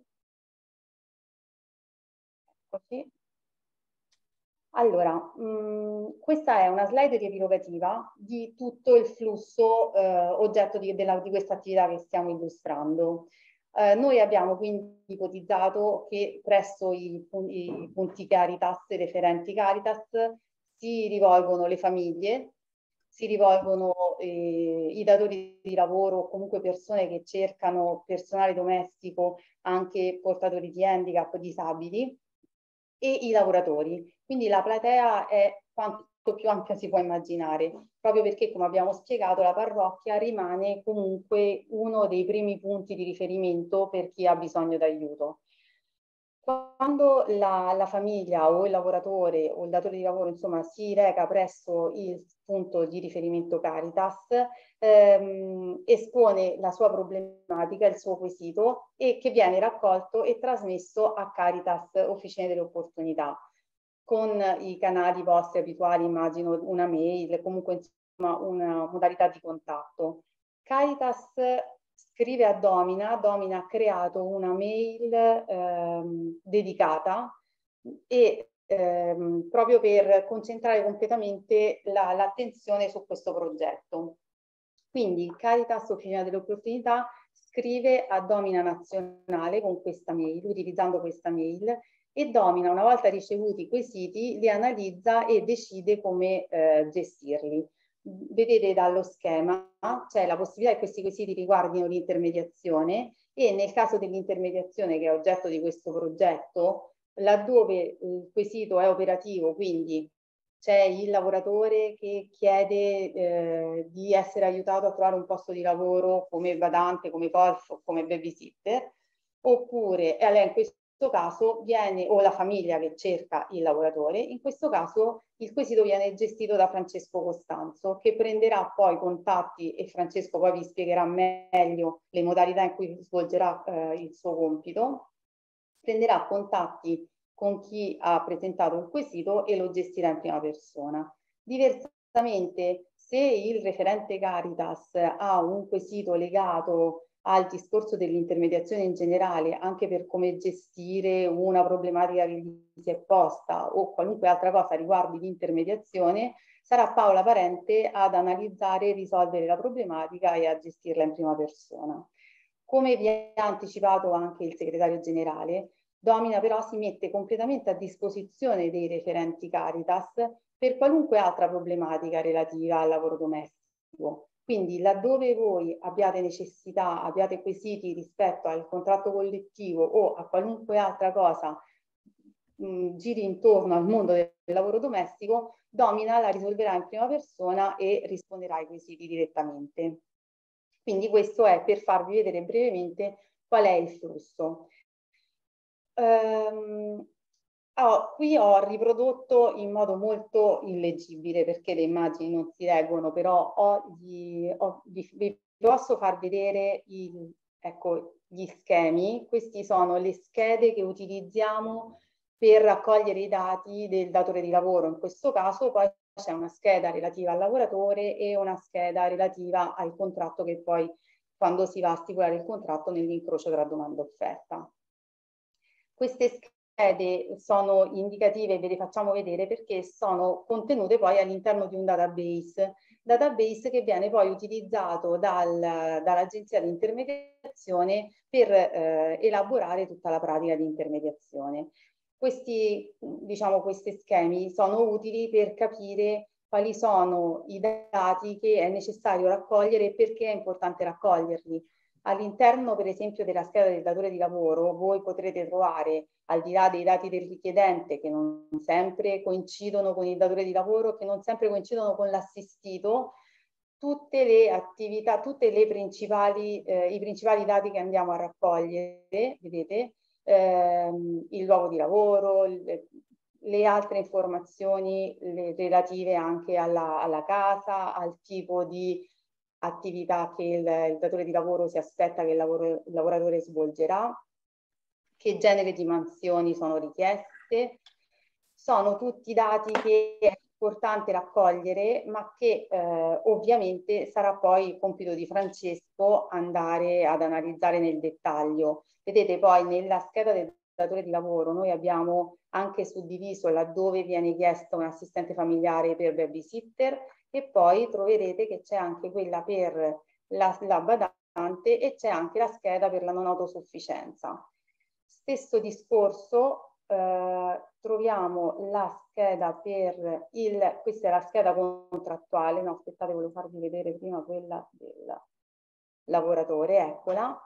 Così. Allora, mh, questa è una slide riepilogativa di tutto il flusso eh, oggetto di, della, di questa attività che stiamo illustrando. Eh, noi abbiamo quindi ipotizzato che presso i, i punti Caritas, referenti Caritas, si rivolgono le famiglie, si rivolgono eh, i datori di lavoro o comunque persone che cercano personale domestico, anche portatori di handicap, disabili, e i lavoratori. Quindi la platea è quanto più ampia si può immaginare, proprio perché, come abbiamo spiegato, la parrocchia rimane comunque uno dei primi punti di riferimento per chi ha bisogno d'aiuto. Quando la, la famiglia o il lavoratore o il datore di lavoro, insomma, si reca presso il punto di riferimento Caritas, ehm, espone la sua problematica, il suo quesito, e che viene raccolto e trasmesso a Caritas Officine delle Opportunità, con i canali vostri abituali, immagino una mail, comunque insomma una modalità di contatto. Caritas scrive a Domina, Domina ha creato una mail ehm, dedicata e ehm, proprio per concentrare completamente l'attenzione la, su questo progetto. Quindi Caritas Officina delle Opportunità scrive a Domina Nazionale con questa mail, utilizzando questa mail, e Domina, una volta ricevuti i quesiti, li analizza e decide come eh, gestirli. Vedete dallo schema c'è la possibilità che questi quesiti riguardino l'intermediazione, e nel caso dell'intermediazione, che è oggetto di questo progetto, laddove il quesito è operativo, quindi c'è il lavoratore che chiede eh, di essere aiutato a trovare un posto di lavoro come badante, come colf o come babysitter, oppure allora in questo caso viene, o la famiglia che cerca il lavoratore, in questo caso il quesito viene gestito da Francesco Costanzo, che prenderà poi contatti, e Francesco poi vi spiegherà meglio le modalità in cui svolgerà eh, il suo compito, prenderà contatti con chi ha presentato il quesito e lo gestirà in prima persona. Diversamente, se il referente Caritas ha un quesito legato al discorso dell'intermediazione in generale, anche per come gestire una problematica che gli si è posta o qualunque altra cosa riguardi l'intermediazione, sarà Paola Parente ad analizzare e risolvere la problematica e a gestirla in prima persona. Come vi ha anticipato anche il segretario generale, Domina però si mette completamente a disposizione dei referenti Caritas per qualunque altra problematica relativa al lavoro domestico. Quindi laddove voi abbiate necessità, abbiate quesiti rispetto al contratto collettivo o a qualunque altra cosa mh, giri intorno al mondo del lavoro domestico, Domina la risolverà in prima persona e risponderà ai quesiti direttamente. Quindi questo è per farvi vedere brevemente qual è il flusso. Um, oh, qui ho riprodotto in modo molto illeggibile perché le immagini non si leggono, però ho gli, ho, vi, vi posso far vedere il, ecco, gli schemi. Questi sono le schede che utilizziamo per raccogliere i dati del datore di lavoro. In questo caso poi c'è una scheda relativa al lavoratore e una scheda relativa al contratto, che poi quando si va a stipulare il contratto nell'incrocio tra domanda e offerta. Queste schede sono indicative, ve le facciamo vedere perché sono contenute poi all'interno di un database, database che viene poi utilizzato dal, dall'agenzia di intermediazione per eh, elaborare tutta la pratica di intermediazione. Questi, diciamo, questi schemi sono utili per capire quali sono i dati che è necessario raccogliere e perché è importante raccoglierli. All'interno, per esempio, della scheda del datore di lavoro, voi potrete trovare, al di là dei dati del richiedente, che non sempre coincidono con il datore di lavoro, che non sempre coincidono con l'assistito, tutte le attività, tutte le principali, eh, i principali dati che andiamo a raccogliere, vedete, ehm, il luogo di lavoro, le, le altre informazioni le, relative anche alla, alla casa, al tipo di attività che il, il datore di lavoro si aspetta che il, lavoro, il lavoratore svolgerà, che genere di mansioni sono richieste. Sono tutti dati che è importante raccogliere, ma che eh, ovviamente sarà poi il compito di Francesco andare ad analizzare nel dettaglio. Vedete poi nella scheda del datore di lavoro noi abbiamo anche suddiviso laddove viene chiesto un assistente familiare per babysitter, e poi troverete che c'è anche quella per la, la badante e c'è anche la scheda per la non autosufficienza. Stesso discorso, eh, troviamo la scheda per il, questa è la scheda contrattuale, no aspettate, volevo farvi vedere prima quella del lavoratore, eccola.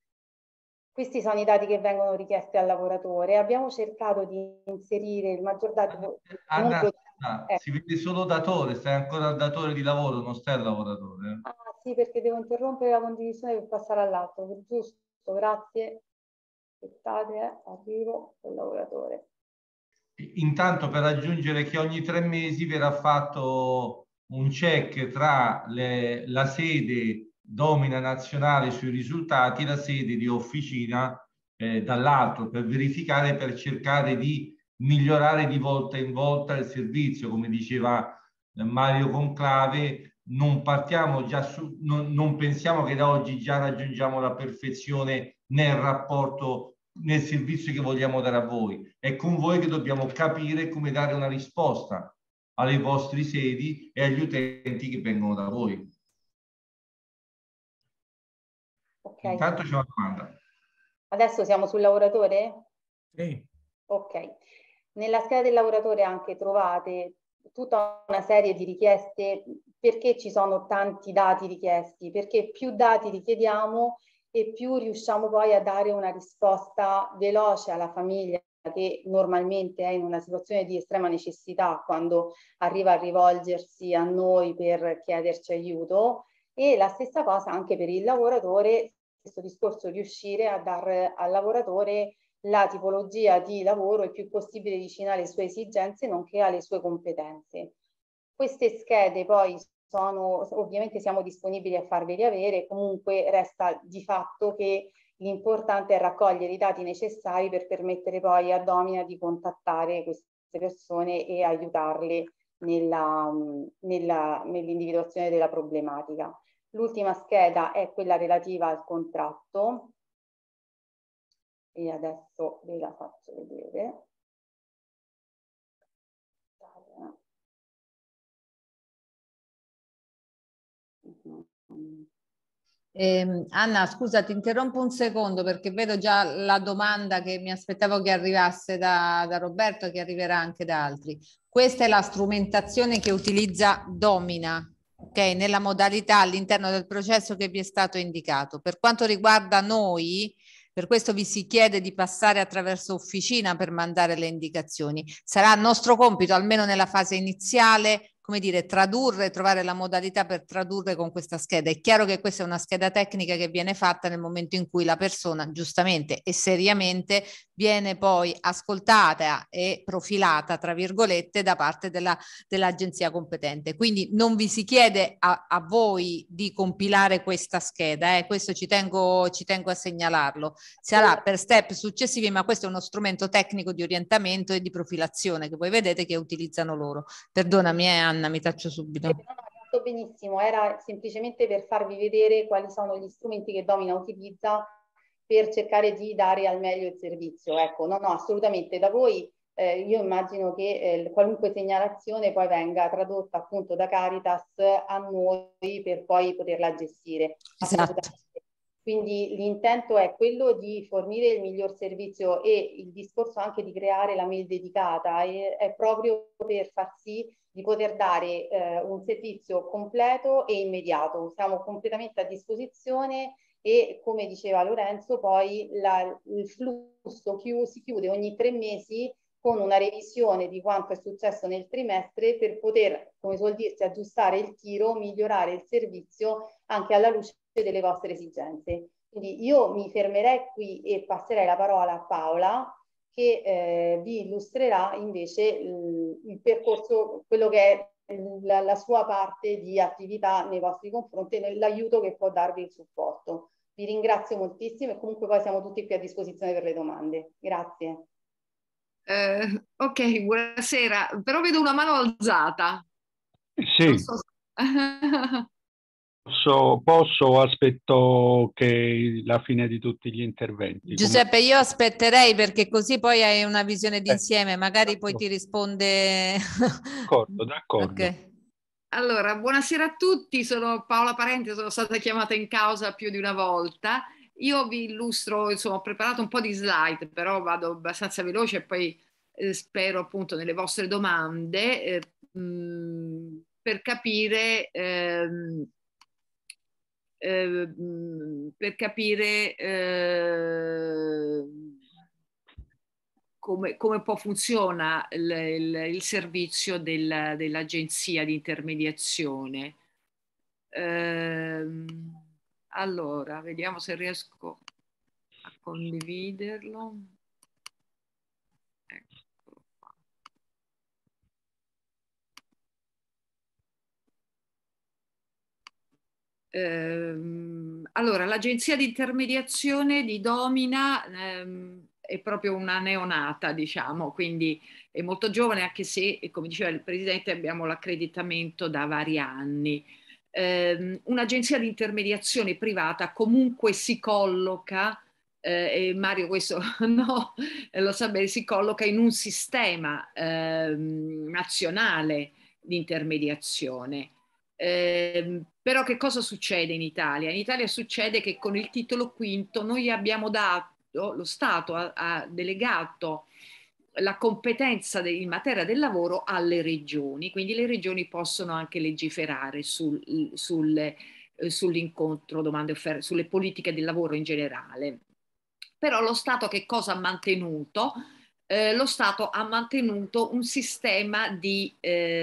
Questi sono i dati che vengono richiesti al lavoratore. Abbiamo cercato di inserire il maggior dato. Anna, non ah, eh. si vede solo datore, stai ancora al datore di lavoro, non stai al lavoratore. Ah sì, perché devo interrompere la condivisione per passare all'altro. Giusto, grazie. Aspettate, eh, arrivo col lavoratore. Intanto, per aggiungere che ogni tre mesi verrà fatto un check tra le, la sede Domina Nazionale sui risultati, la sede di Officina eh, dall'altro, per verificare, per cercare di migliorare di volta in volta il servizio. Come diceva eh, Mario Conclave, non partiamo già su, non, non pensiamo che da oggi già raggiungiamo la perfezione nel rapporto nel servizio che vogliamo dare a voi. È con voi che dobbiamo capire come dare una risposta alle vostre sedi e agli utenti che vengono da voi. Okay. Intanto c'è una domanda. Adesso siamo sul lavoratore? Sì. Ok. Nella scheda del lavoratore anche trovate tutta una serie di richieste. Perché ci sono tanti dati richiesti? Perché più dati richiediamo e più riusciamo poi a dare una risposta veloce alla famiglia che normalmente è in una situazione di estrema necessità quando arriva a rivolgersi a noi per chiederci aiuto, e la stessa cosa anche per il lavoratore, questo discorso riuscire a dare al lavoratore la tipologia di lavoro il più possibile vicina alle sue esigenze nonché alle sue competenze. Queste schede poi sono, ovviamente siamo disponibili a farveli avere, comunque resta di fatto che l'importante è raccogliere i dati necessari per permettere poi a Domina di contattare queste persone e aiutarle nella, nella, nell'individuazione della problematica. L'ultima scheda è quella relativa al contratto e adesso ve la faccio vedere. Eh, Anna, scusa, ti interrompo un secondo perché vedo già la domanda che mi aspettavo che arrivasse da, da Roberto e che arriverà anche da altri. Questa è la strumentazione che utilizza Domina, ok? Nella modalità all'interno del processo che vi è stato indicato. Per quanto riguarda noi, per questo vi si chiede di passare attraverso Officina per mandare le indicazioni. Sarà nostro compito, almeno nella fase iniziale, come dire, tradurre, trovare la modalità per tradurre con questa scheda. È chiaro che questa è una scheda tecnica che viene fatta nel momento in cui la persona giustamente e seriamente viene poi ascoltata e profilata, tra virgolette, da parte della, dell'agenzia competente. Quindi non vi si chiede a, a voi di compilare questa scheda, eh? Questo ci tengo, ci tengo a segnalarlo. Sarà per step successivi, ma questo è uno strumento tecnico di orientamento e di profilazione che voi vedete che utilizzano loro. Perdonami, eh, Anna, mi taccio subito. No, no, fatto benissimo, era semplicemente per farvi vedere quali sono gli strumenti che Domina utilizza per cercare di dare al meglio il servizio. Ecco, no, no, assolutamente. Da voi eh, io immagino che eh, qualunque segnalazione poi venga tradotta appunto da Caritas a noi per poi poterla gestire. Esatto. Quindi l'intento è quello di fornire il miglior servizio, e il discorso anche di creare la mail dedicata è, è proprio per far sì di poter dare eh, un servizio completo e immediato. Siamo completamente a disposizione e, come diceva Lorenzo, poi la, il flusso chiu, si chiude ogni tre mesi con una revisione di quanto è successo nel trimestre per poter, come suol dirsi, aggiustare il tiro, migliorare il servizio anche alla luce delle vostre esigenze. Quindi io mi fermerei qui e passerei la parola a Paola, che eh, vi illustrerà invece il, il percorso, quello che è la, la sua parte di attività nei vostri confronti e nell'aiuto che può darvi il supporto. Vi ringrazio moltissimo e comunque poi siamo tutti qui a disposizione per le domande. Grazie. Eh, ok, buonasera, però vedo una mano alzata. Sì. Non so se... Posso, posso o aspetto che la fine di tutti gli interventi? Giuseppe, io aspetterei perché così poi hai una visione d'insieme, eh, magari poi ti risponde. D'accordo, d'accordo. Okay. Allora, buonasera a tutti, sono Paola Parente, sono stata chiamata in causa più di una volta. Io vi illustro, insomma, ho preparato un po' di slide, però vado abbastanza veloce e poi eh, spero appunto nelle vostre domande eh, mh, per capire... Ehm, Eh, per capire eh, come, come poi funziona il, il, il servizio del, dell'agenzia di intermediazione. Eh, allora, vediamo se riesco a condividerlo. Eccolo qua. Ehm, allora, l'agenzia di intermediazione di Domina ehm, è proprio una neonata, diciamo, quindi è molto giovane, anche se, come diceva il Presidente, abbiamo l'accreditamento da vari anni. Ehm, un'agenzia di intermediazione privata comunque si colloca eh, e Mario questo no, lo sa bene, si colloca in un sistema eh, nazionale di intermediazione. Eh, però che cosa succede in Italia? In Italia succede che con il titolo quinto noi abbiamo dato, lo Stato ha, ha delegato la competenza in materia del lavoro alle regioni, quindi le regioni possono anche legiferare sul, sul, eh, sull'incontro domande offerte, sulle politiche del lavoro in generale. Però lo Stato che cosa ha mantenuto? Eh, lo Stato ha mantenuto un sistema di,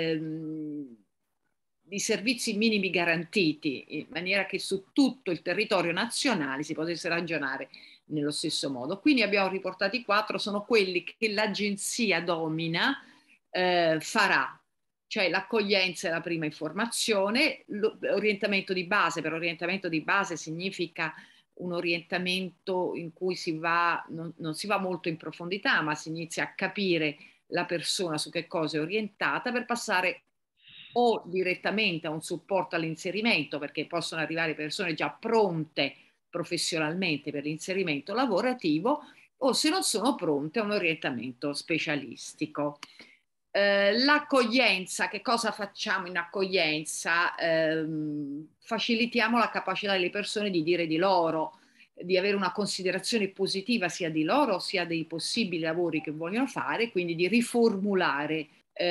ehm, di servizi minimi garantiti, in maniera che su tutto il territorio nazionale si potesse ragionare nello stesso modo. Quindi abbiamo riportati quattro, sono quelli che l'agenzia Domina eh, farà, cioè l'accoglienza è la prima informazione, l'orientamento di base. Per orientamento di base significa un orientamento in cui si va, non, non si va molto in profondità, ma si inizia a capire la persona su che cosa è orientata per passare o direttamente a un supporto all'inserimento, perché possono arrivare persone già pronte professionalmente per l'inserimento lavorativo, o se non sono pronte a un orientamento specialistico. Eh, l'accoglienza, che cosa facciamo in accoglienza? Eh, facilitiamo la capacità delle persone di dire di loro, di avere una considerazione positiva sia di loro sia dei possibili lavori che vogliono fare, quindi di riformulare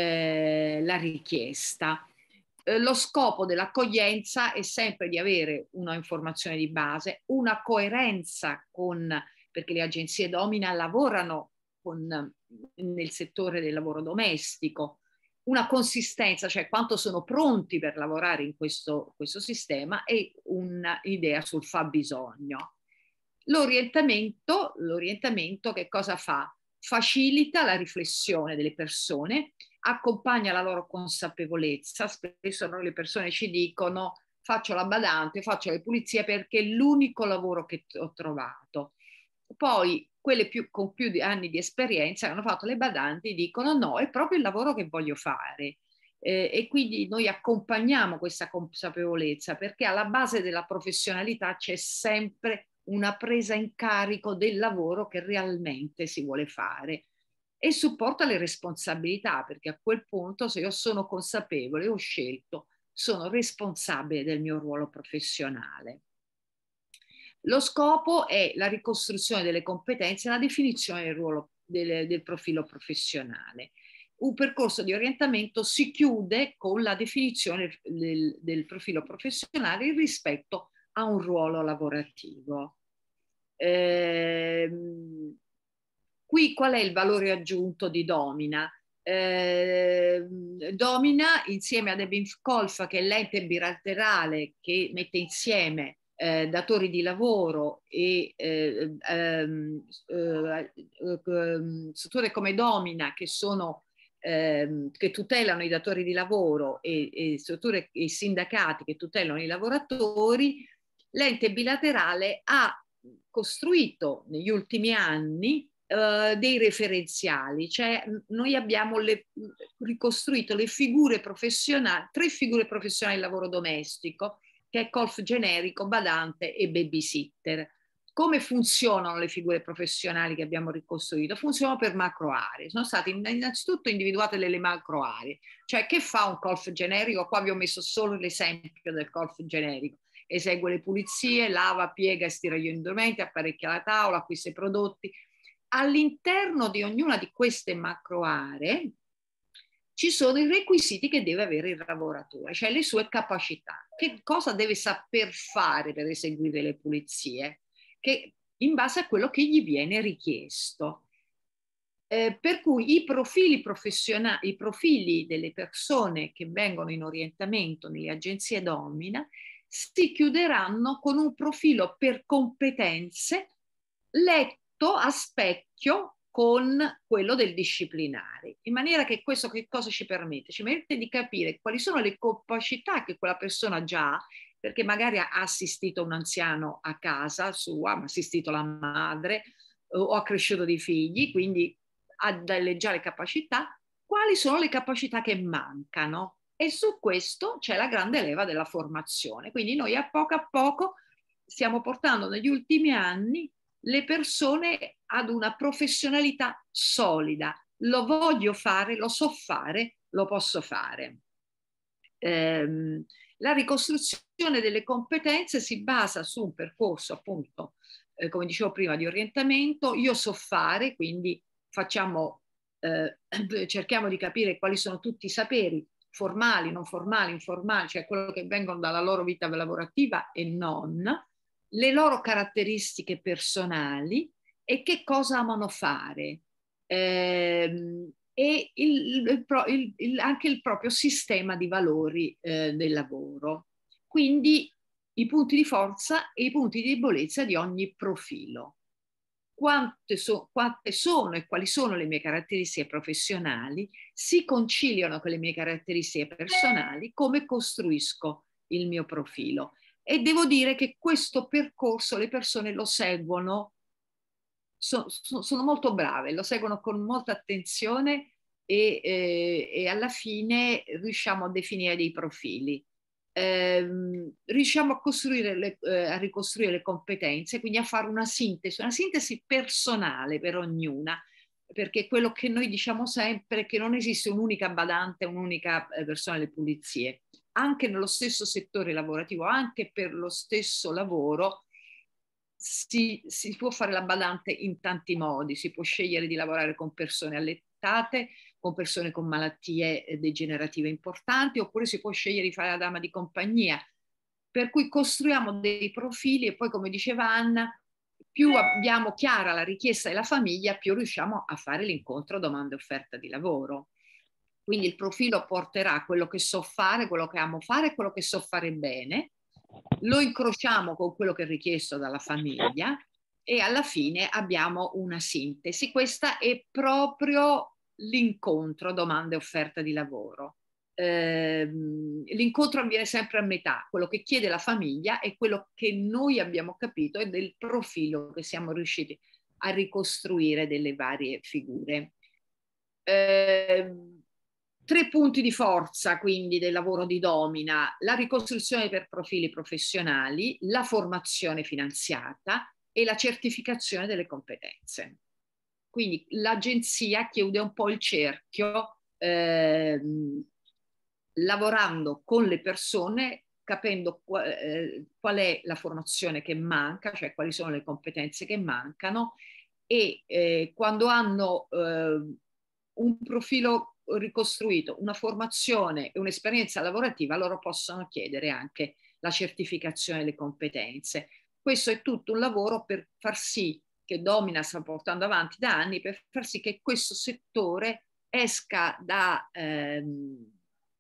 eh, la richiesta. Eh, lo scopo dell'accoglienza è sempre di avere una informazione di base, una coerenza con, perché le agenzie Domina lavorano con, nel settore del lavoro domestico, una consistenza, cioè quanto sono pronti per lavorare in questo, questo sistema, e un'idea sul fabbisogno. L'orientamento, l'orientamento che cosa fa? Facilita la riflessione delle persone, accompagna la loro consapevolezza. Spesso noi le persone ci dicono: faccio la badante, faccio le pulizie perché è l'unico lavoro che ho trovato. Poi quelle più, con più di anni di esperienza che hanno fatto le badanti dicono: no, è proprio il lavoro che voglio fare. Eh, e quindi noi accompagniamo questa consapevolezza, perché alla base della professionalità c'è sempre una presa in carico del lavoro che realmente si vuole fare, e supporta le responsabilità, perché a quel punto, se io sono consapevole, ho scelto, sono responsabile del mio ruolo professionale. Lo scopo è la ricostruzione delle competenze e la definizione del ruolo del, del profilo professionale. Un percorso di orientamento si chiude con la definizione del, del profilo professionale rispetto a un ruolo lavorativo. Eh, qui qual è il valore aggiunto di Domina? Eh, Domina, insieme ad Ebincolf, che è l'ente bilaterale che mette insieme eh, datori di lavoro e eh, ehm, eh, eh, strutture come Domina, che sono ehm, che tutelano i datori di lavoro, e, e strutture, i sindacati che tutelano i lavoratori. L'ente bilaterale ha costruito negli ultimi anni Uh, dei referenziali, cioè noi abbiamo le, ricostruito le figure professionali, tre figure professionali del lavoro domestico, che è colf generico, badante e babysitter. Come funzionano le figure professionali che abbiamo ricostruito? Funzionano per macro aree. Sono state innanzitutto individuate delle macro aree, cioè che fa un colf generico? Qua vi ho messo solo l'esempio del colf generico. Esegue le pulizie, lava, piega e stira gli indumenti, apparecchia la tavola, acquista i prodotti. All'interno di ognuna di queste macro aree ci sono i requisiti che deve avere il lavoratore, cioè le sue capacità. Che cosa deve saper fare per eseguire le pulizie? Che in base a quello che gli viene richiesto. Eh, per cui i profili professionali, i profili delle persone che vengono in orientamento nelle agenzie Domina si chiuderanno con un profilo per competenze letto a specchio con quello del disciplinare, in maniera che questo che cosa ci permette? Ci permette di capire quali sono le capacità che quella persona già ha, perché magari ha assistito un anziano a casa sua, ha assistito la madre o ha cresciuto dei figli, quindi ha delle già le capacità. Quali sono le capacità che mancano? E su questo c'è la grande leva della formazione. Quindi noi a poco a poco stiamo portando negli ultimi anni le persone ad una professionalità solida. Lo voglio fare, lo so fare, lo posso fare. Ehm, la ricostruzione delle competenze si basa su un percorso, appunto, eh, come dicevo prima, di orientamento. Io so fare, quindi facciamo, eh, cerchiamo di capire quali sono tutti i saperi formali, non formali, informali, cioè quello che vengono dalla loro vita lavorativa e non, le loro caratteristiche personali e che cosa amano fare. Eh, e il, il, il, il, anche il proprio sistema di valori eh, del lavoro. Quindi i punti di forza e i punti di debolezza di ogni profilo. Quante, so, quante sono e quali sono le mie caratteristiche professionali, si conciliano con le mie caratteristiche personali, come costruisco il mio profilo. E devo dire che questo percorso le persone lo seguono, so, so, sono molto brave, lo seguono con molta attenzione e, eh, e alla fine riusciamo a definire dei profili. Eh, riusciamo a costruire le, eh, a ricostruire le competenze, quindi a fare una sintesi, una sintesi personale per ognuna, perché quello che noi diciamo sempre è che non esiste un'unica badante, un'unica persona delle pulizie. Anche nello stesso settore lavorativo, anche per lo stesso lavoro, si, si può fare la badante in tanti modi. Si può scegliere di lavorare con persone allettate, con persone con malattie degenerative importanti, oppure si può scegliere di fare la dama di compagnia. Per cui costruiamo dei profili e poi, come diceva Anna, più abbiamo chiara la richiesta della famiglia, più riusciamo a fare l'incontro domanda e offerta di lavoro. Quindi il profilo porterà quello che so fare, quello che amo fare, quello che so fare bene, lo incrociamo con quello che è richiesto dalla famiglia e alla fine abbiamo una sintesi. Questa è proprio l'incontro domanda e offerta di lavoro. Eh, l'incontro avviene sempre a metà, quello che chiede la famiglia e quello che noi abbiamo capito è del profilo che siamo riusciti a ricostruire delle varie figure. Eh, Tre punti di forza quindi del lavoro di Domina: la ricostruzione per profili professionali, la formazione finanziata e la certificazione delle competenze. Quindi l'agenzia chiude un po' il cerchio ehm, lavorando con le persone, capendo qual, eh, qual è la formazione che manca, cioè quali sono le competenze che mancano, e eh, quando hanno eh, un profilo ricostruito, una formazione e un'esperienza lavorativa, loro possono chiedere anche la certificazione delle competenze. Questo è tutto un lavoro per far sì, che Domina sta portando avanti da anni, per far sì che questo settore esca da, ehm,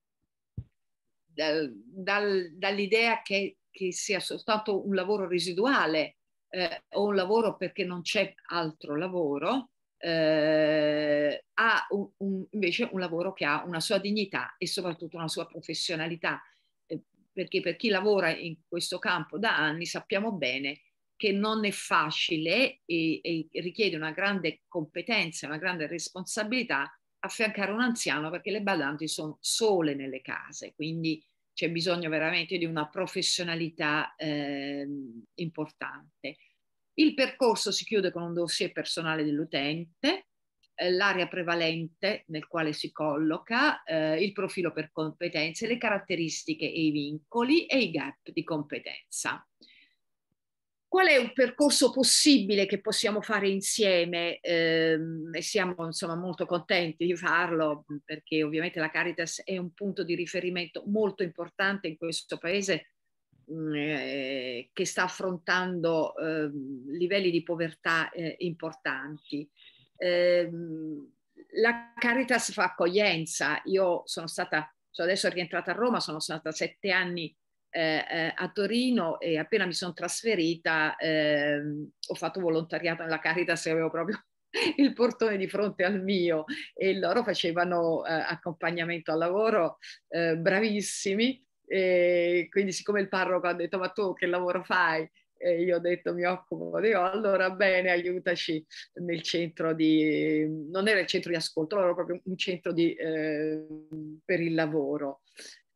dal, dal, dall'idea che, che sia soltanto un lavoro residuale eh, o un lavoro perché non c'è altro lavoro, eh, ha un, un, invece un lavoro che ha una sua dignità e soprattutto una sua professionalità, eh, perché per chi lavora in questo campo da anni sappiamo bene che non è facile e, e richiede una grande competenza, una grande responsabilità affiancare un anziano, perché le badanti sono sole nelle case, quindi c'è bisogno veramente di una professionalità eh, importante. Il percorso si chiude con un dossier personale dell'utente, eh, l'area prevalente nel quale si colloca, eh, il profilo per competenze, le caratteristiche e i vincoli e i gap di competenza. Qual è un percorso possibile che possiamo fare insieme? Eh, e siamo insomma molto contenti di farlo, perché ovviamente la Caritas è un punto di riferimento molto importante in questo paese eh, che sta affrontando eh, livelli di povertà eh, importanti. Eh, la Caritas fa accoglienza. Io sono stata, cioè adesso rientrata a Roma, sono stata sette anni Eh, eh, a Torino e appena mi sono trasferita eh, ho fatto volontariato nella Caritas e avevo proprio il portone di fronte al mio e loro facevano eh, accompagnamento al lavoro eh, bravissimi, e quindi siccome il parroco ha detto ma tu che lavoro fai? E io ho detto mi occupo di, oh, allora bene, aiutaci nel centro di, non era il centro di ascolto, era proprio un centro di, eh, per il lavoro.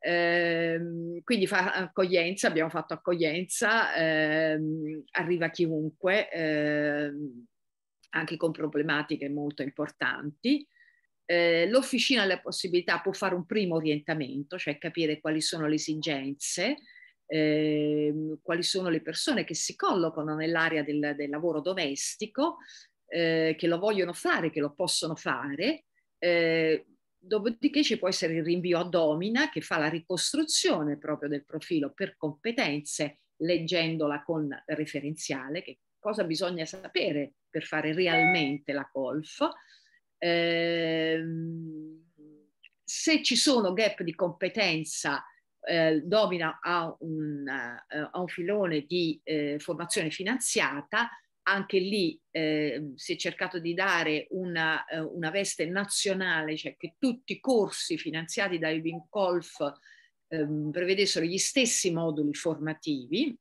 Eh, quindi fa accoglienza, abbiamo fatto accoglienza, ehm, arriva chiunque, ehm, anche con problematiche molto importanti. Eh, l'officina ha la possibilità, può fare un primo orientamento, cioè capire quali sono le esigenze, eh, quali sono le persone che si collocano nell'area del, del lavoro domestico, eh, che lo vogliono fare, che lo possono fare. Eh, dopodiché ci può essere il rinvio a domina che fa la ricostruzione proprio del profilo per competenze, leggendola con referenziale, che cosa bisogna sapere per fare realmente la colf. Eh, se ci sono gap di competenza, eh, Domina ha un, uh, ha un filone di eh, formazione finanziata. Anche lì eh, si è cercato di dare una, eh, una veste nazionale, cioè che tutti i corsi finanziati dai Wincolf eh, prevedessero gli stessi moduli formativi,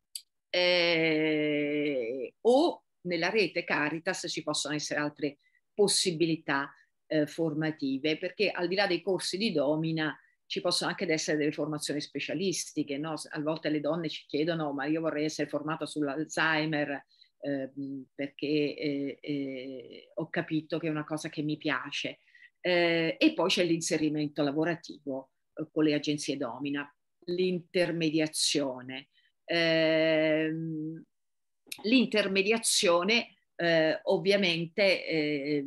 eh, o nella rete Caritas ci possono essere altre possibilità eh, formative, perché al di là dei corsi di Domina ci possono anche essere delle formazioni specialistiche, no? A volte le donne ci chiedono: ma io vorrei essere formata sull'Alzheimer, Eh, perché eh, eh, ho capito che è una cosa che mi piace. Eh, e poi c'è l'inserimento lavorativo eh, con le agenzie Domina, l'intermediazione. Eh, l'intermediazione eh, ovviamente eh,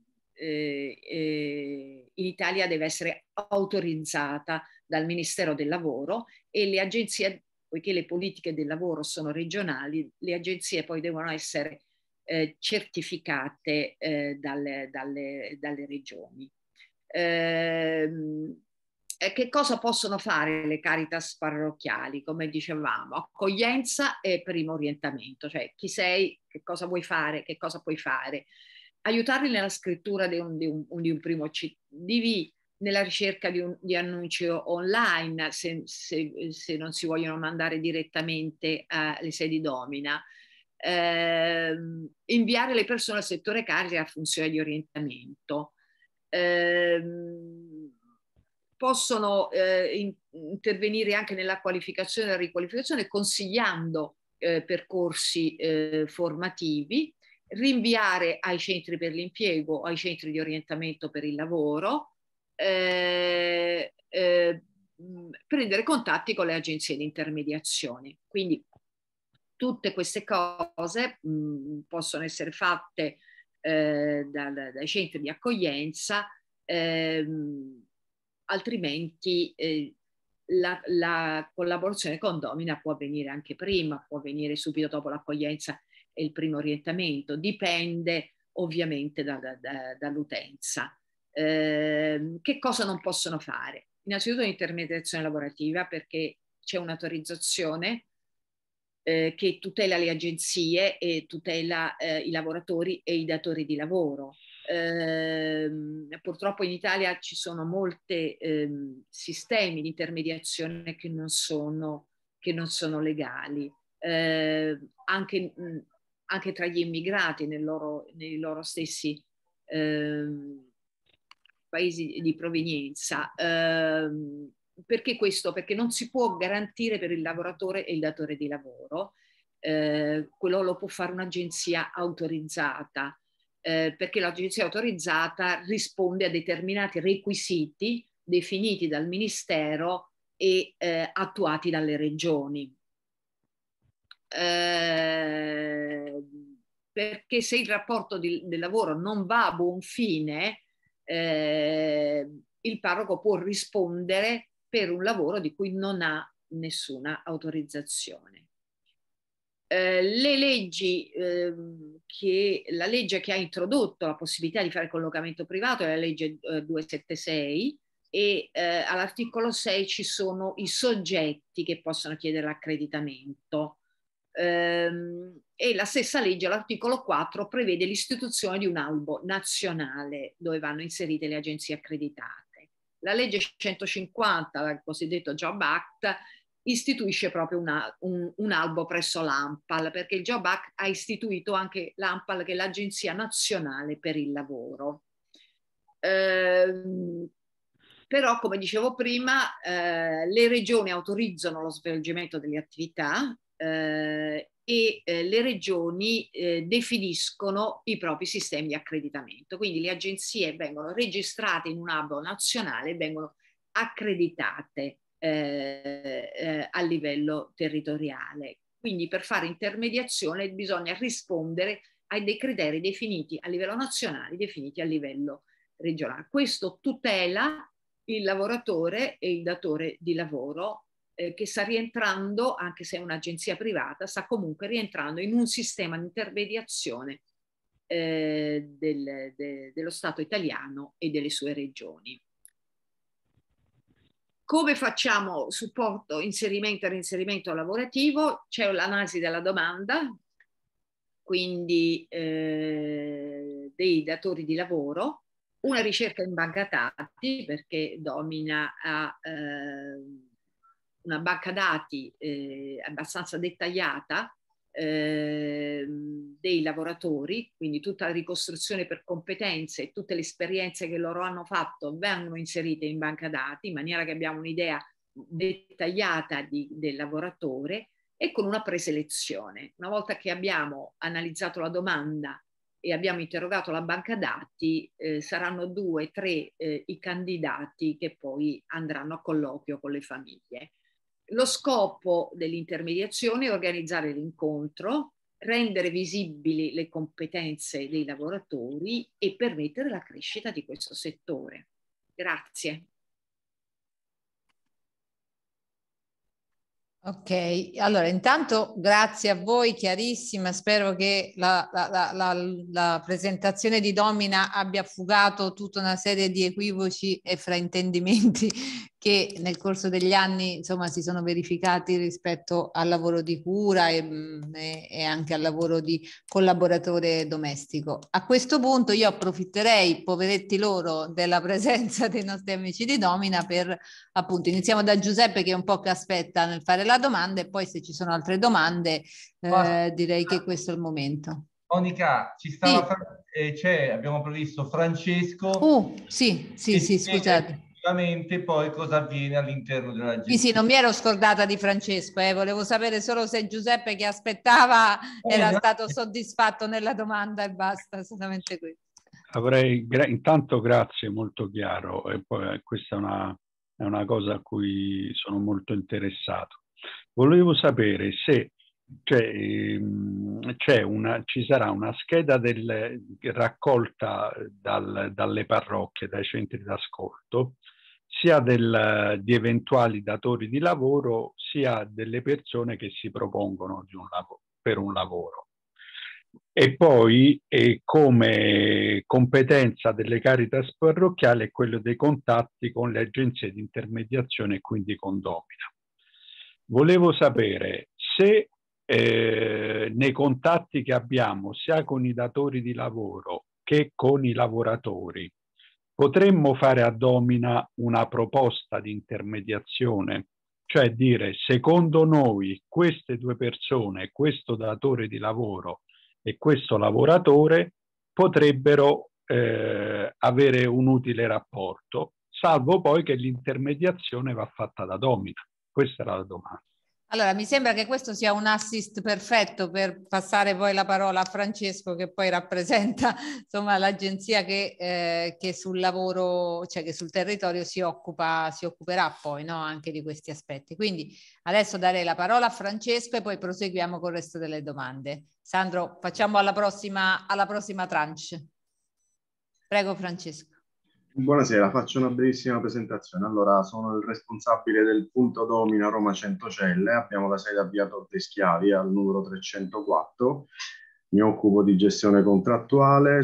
eh, in Italia deve essere autorizzata dal Ministero del Lavoro, e le agenzie, poiché le politiche del lavoro sono regionali, le agenzie poi devono essere eh, certificate eh, dalle, dalle, dalle regioni. Eh, che cosa possono fare le Caritas parrocchiali? Come dicevamo, accoglienza e primo orientamento, cioè chi sei, che cosa vuoi fare, che cosa puoi fare. Aiutarli nella scrittura di un, di un, di un primo C D V, nella ricerca di, un, di annunci online, se, se, se non si vogliono mandare direttamente alle sedi Domina, eh, inviare le persone al settore Caritas a funzione di orientamento. Eh, possono eh, in, intervenire anche nella qualificazione e la riqualificazione, consigliando eh, percorsi eh, formativi, rinviare ai centri per l'impiego, ai centri di orientamento per il lavoro, eh, eh, prendere contatti con le agenzie di intermediazione. Quindi tutte queste cose mh, possono essere fatte eh, dal, dai centri di accoglienza, ehm, altrimenti eh, la, la collaborazione con Domina può avvenire anche prima, può avvenire subito dopo l'accoglienza e il primo orientamento, dipende ovviamente da, da, da, dall'utenza. Eh, che cosa non possono fare? Innanzitutto l'intermediazione lavorativa, perché c'è un'autorizzazione eh, che tutela le agenzie e tutela eh, i lavoratori e i datori di lavoro. Eh, purtroppo in Italia ci sono molti eh, sistemi di intermediazione che non sono, che non sono legali, eh, anche, mh, anche tra gli immigrati nel loro, nei loro stessi eh, paesi di provenienza. Eh, perché questo? Perché non si può garantire per il lavoratore e il datore di lavoro. Eh, quello lo può fare un'agenzia autorizzata, eh, perché l'agenzia autorizzata risponde a determinati requisiti definiti dal Ministero e eh, attuati dalle regioni. Eh, perché se il rapporto di, del lavoro non va a buon fine, eh, il parroco può rispondere per un lavoro di cui non ha nessuna autorizzazione. Eh, le leggi, eh, che, la legge che ha introdotto la possibilità di fare collocamento privato è la legge eh, duecentosettantasei, e eh, all'articolo sei ci sono i soggetti che possono chiedere l'accreditamento. Ehm, e la stessa legge, all'articolo quattro, prevede l'istituzione di un albo nazionale dove vanno inserite le agenzie accreditate. La legge centocinquanta, il cosiddetto Job Act, istituisce proprio una, un, un albo presso l'ANPAL, perché il Job Act ha istituito anche l'ANPAL, che è l'Agenzia Nazionale per il Lavoro. Ehm, però, come dicevo prima, eh, le regioni autorizzano lo svolgimento delle attività eh, e eh, le regioni eh, definiscono i propri sistemi di accreditamento. Quindi le agenzie vengono registrate in un hub nazionale e vengono accreditate eh, eh, a livello territoriale. Quindi per fare intermediazione bisogna rispondere a dei criteri definiti a livello nazionale, definiti a livello regionale. Questo tutela il lavoratore e il datore di lavoro eh, che sta rientrando, anche se è un'agenzia privata, sta comunque rientrando in un sistema di intermediazione eh, del, de, dello Stato italiano e delle sue regioni. Come facciamo supporto, inserimento e reinserimento lavorativo? C'è l'analisi della domanda, quindi eh, dei datori di lavoro, una ricerca in banca dati, perché Domina ha eh, una banca dati eh, abbastanza dettagliata eh, dei lavoratori, quindi tutta la ricostruzione per competenze e tutte le esperienze che loro hanno fatto vengono inserite in banca dati, in maniera che abbiamo un'idea dettagliata di, del lavoratore, e con una preselezione. Una volta che abbiamo analizzato la domanda e abbiamo interrogato la banca dati, eh, saranno due, tre eh, i candidati che poi andranno a colloquio con le famiglie. Lo scopo dell'intermediazione è organizzare l'incontro, rendere visibili le competenze dei lavoratori e permettere la crescita di questo settore. Grazie. Ok, allora intanto grazie a voi, chiarissima, spero che la, la, la, la, la presentazione di Domina abbia fugato tutta una serie di equivoci e fraintendimenti che nel corso degli anni insomma si sono verificati rispetto al lavoro di cura e, e, e anche al lavoro di collaboratore domestico. A questo punto io approfitterei, poveretti loro, della presenza dei nostri amici di Domina per appunto iniziamo da Giuseppe che è un po' che aspetta nel fare la domanda e poi se ci sono altre domande eh, direi che questo è il momento. Monica, ci stava Sì. eh, c'è, abbiamo previsto Francesco. Uh, sì, sì, sì, scusate. Poi cosa avviene all'interno dell'agenzia. Sì, sì, non mi ero scordata di Francesco, eh. Volevo sapere solo se Giuseppe che aspettava era eh, stato soddisfatto nella domanda e basta, solamente questo. Avrei, gra intanto grazie, molto chiaro, e poi questa è una, è una cosa a cui sono molto interessato. Volevo sapere se c'è una, ci sarà una scheda del, raccolta dal, dalle parrocchie, dai centri d'ascolto, sia del, di eventuali datori di lavoro, sia delle persone che si propongono di un lavoro, per un lavoro. E poi eh, come competenza delle Caritas parrocchiali è quello dei contatti con le agenzie di intermediazione e quindi con Domina. Volevo sapere se eh, nei contatti che abbiamo sia con i datori di lavoro che con i lavoratori potremmo fare a Domina una proposta di intermediazione, cioè dire secondo noi queste due persone, questo datore di lavoro e questo lavoratore potrebbero eh, avere un utile rapporto, salvo poi che l'intermediazione va fatta da Domina. Questa era la domanda. Allora, mi sembra che questo sia un assist perfetto per passare poi la parola a Francesco, che poi rappresenta insomma l'agenzia che, eh, che sul lavoro, cioè che sul territorio si occupa, si occuperà poi, no, anche di questi aspetti. Quindi adesso darei la parola a Francesco e poi proseguiamo con il resto delle domande. Sandro, facciamo alla prossima, alla prossima tranche. Prego Francesco. Buonasera, faccio una brevissima presentazione. Allora, sono il responsabile del punto Domina Roma Centocelle. Abbiamo la sede a via Torre Schiavi al numero trecentoquattro. Mi occupo di gestione contrattuale,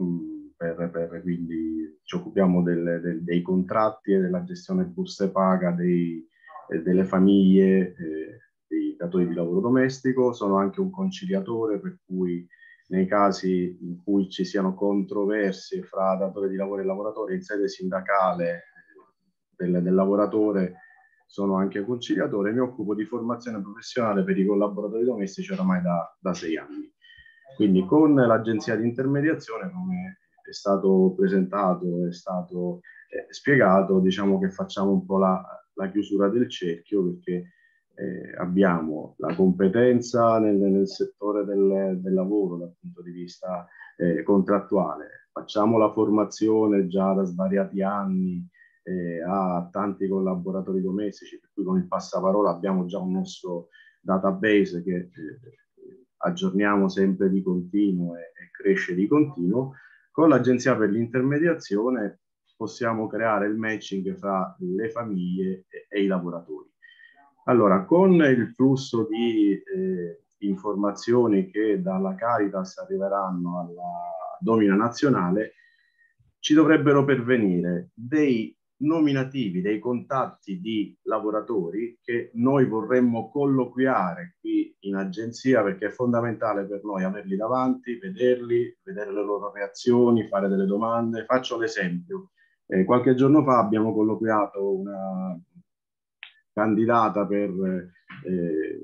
per, per, quindi ci occupiamo del, del, dei contratti e della gestione buste paga dei, delle famiglie, eh, dei datori di lavoro domestico. Sono anche un conciliatore, per cui nei casi in cui ci siano controversie fra datore di lavoro e lavoratore in sede sindacale del, del lavoratore, sono anche conciliatore. Mi occupo di formazione professionale per i collaboratori domestici oramai da, da sei anni. Quindi con l'agenzia di intermediazione, come è stato presentato, è stato eh, spiegato, diciamo che facciamo un po' la, la chiusura del cerchio, perché eh, abbiamo la competenza nel, nel settore del, del lavoro dal punto di vista eh, contrattuale, facciamo la formazione già da svariati anni eh, a tanti collaboratori domestici, per cui con il passaparola abbiamo già un nostro database che eh, aggiorniamo sempre di continuo e, e cresce di continuo. Con l'Agenzia per l'intermediazione possiamo creare il matching fra le famiglie e, e i lavoratori. Allora, con il flusso di eh, informazioni che dalla Caritas arriveranno alla Domina Nazionale, ci dovrebbero pervenire dei nominativi, dei contatti di lavoratori che noi vorremmo colloquiare qui in agenzia, perché è fondamentale per noi averli davanti, vederli, vedere le loro reazioni, fare delle domande. Faccio l'esempio. Eh, qualche giorno fa abbiamo colloquiato una candidata per eh,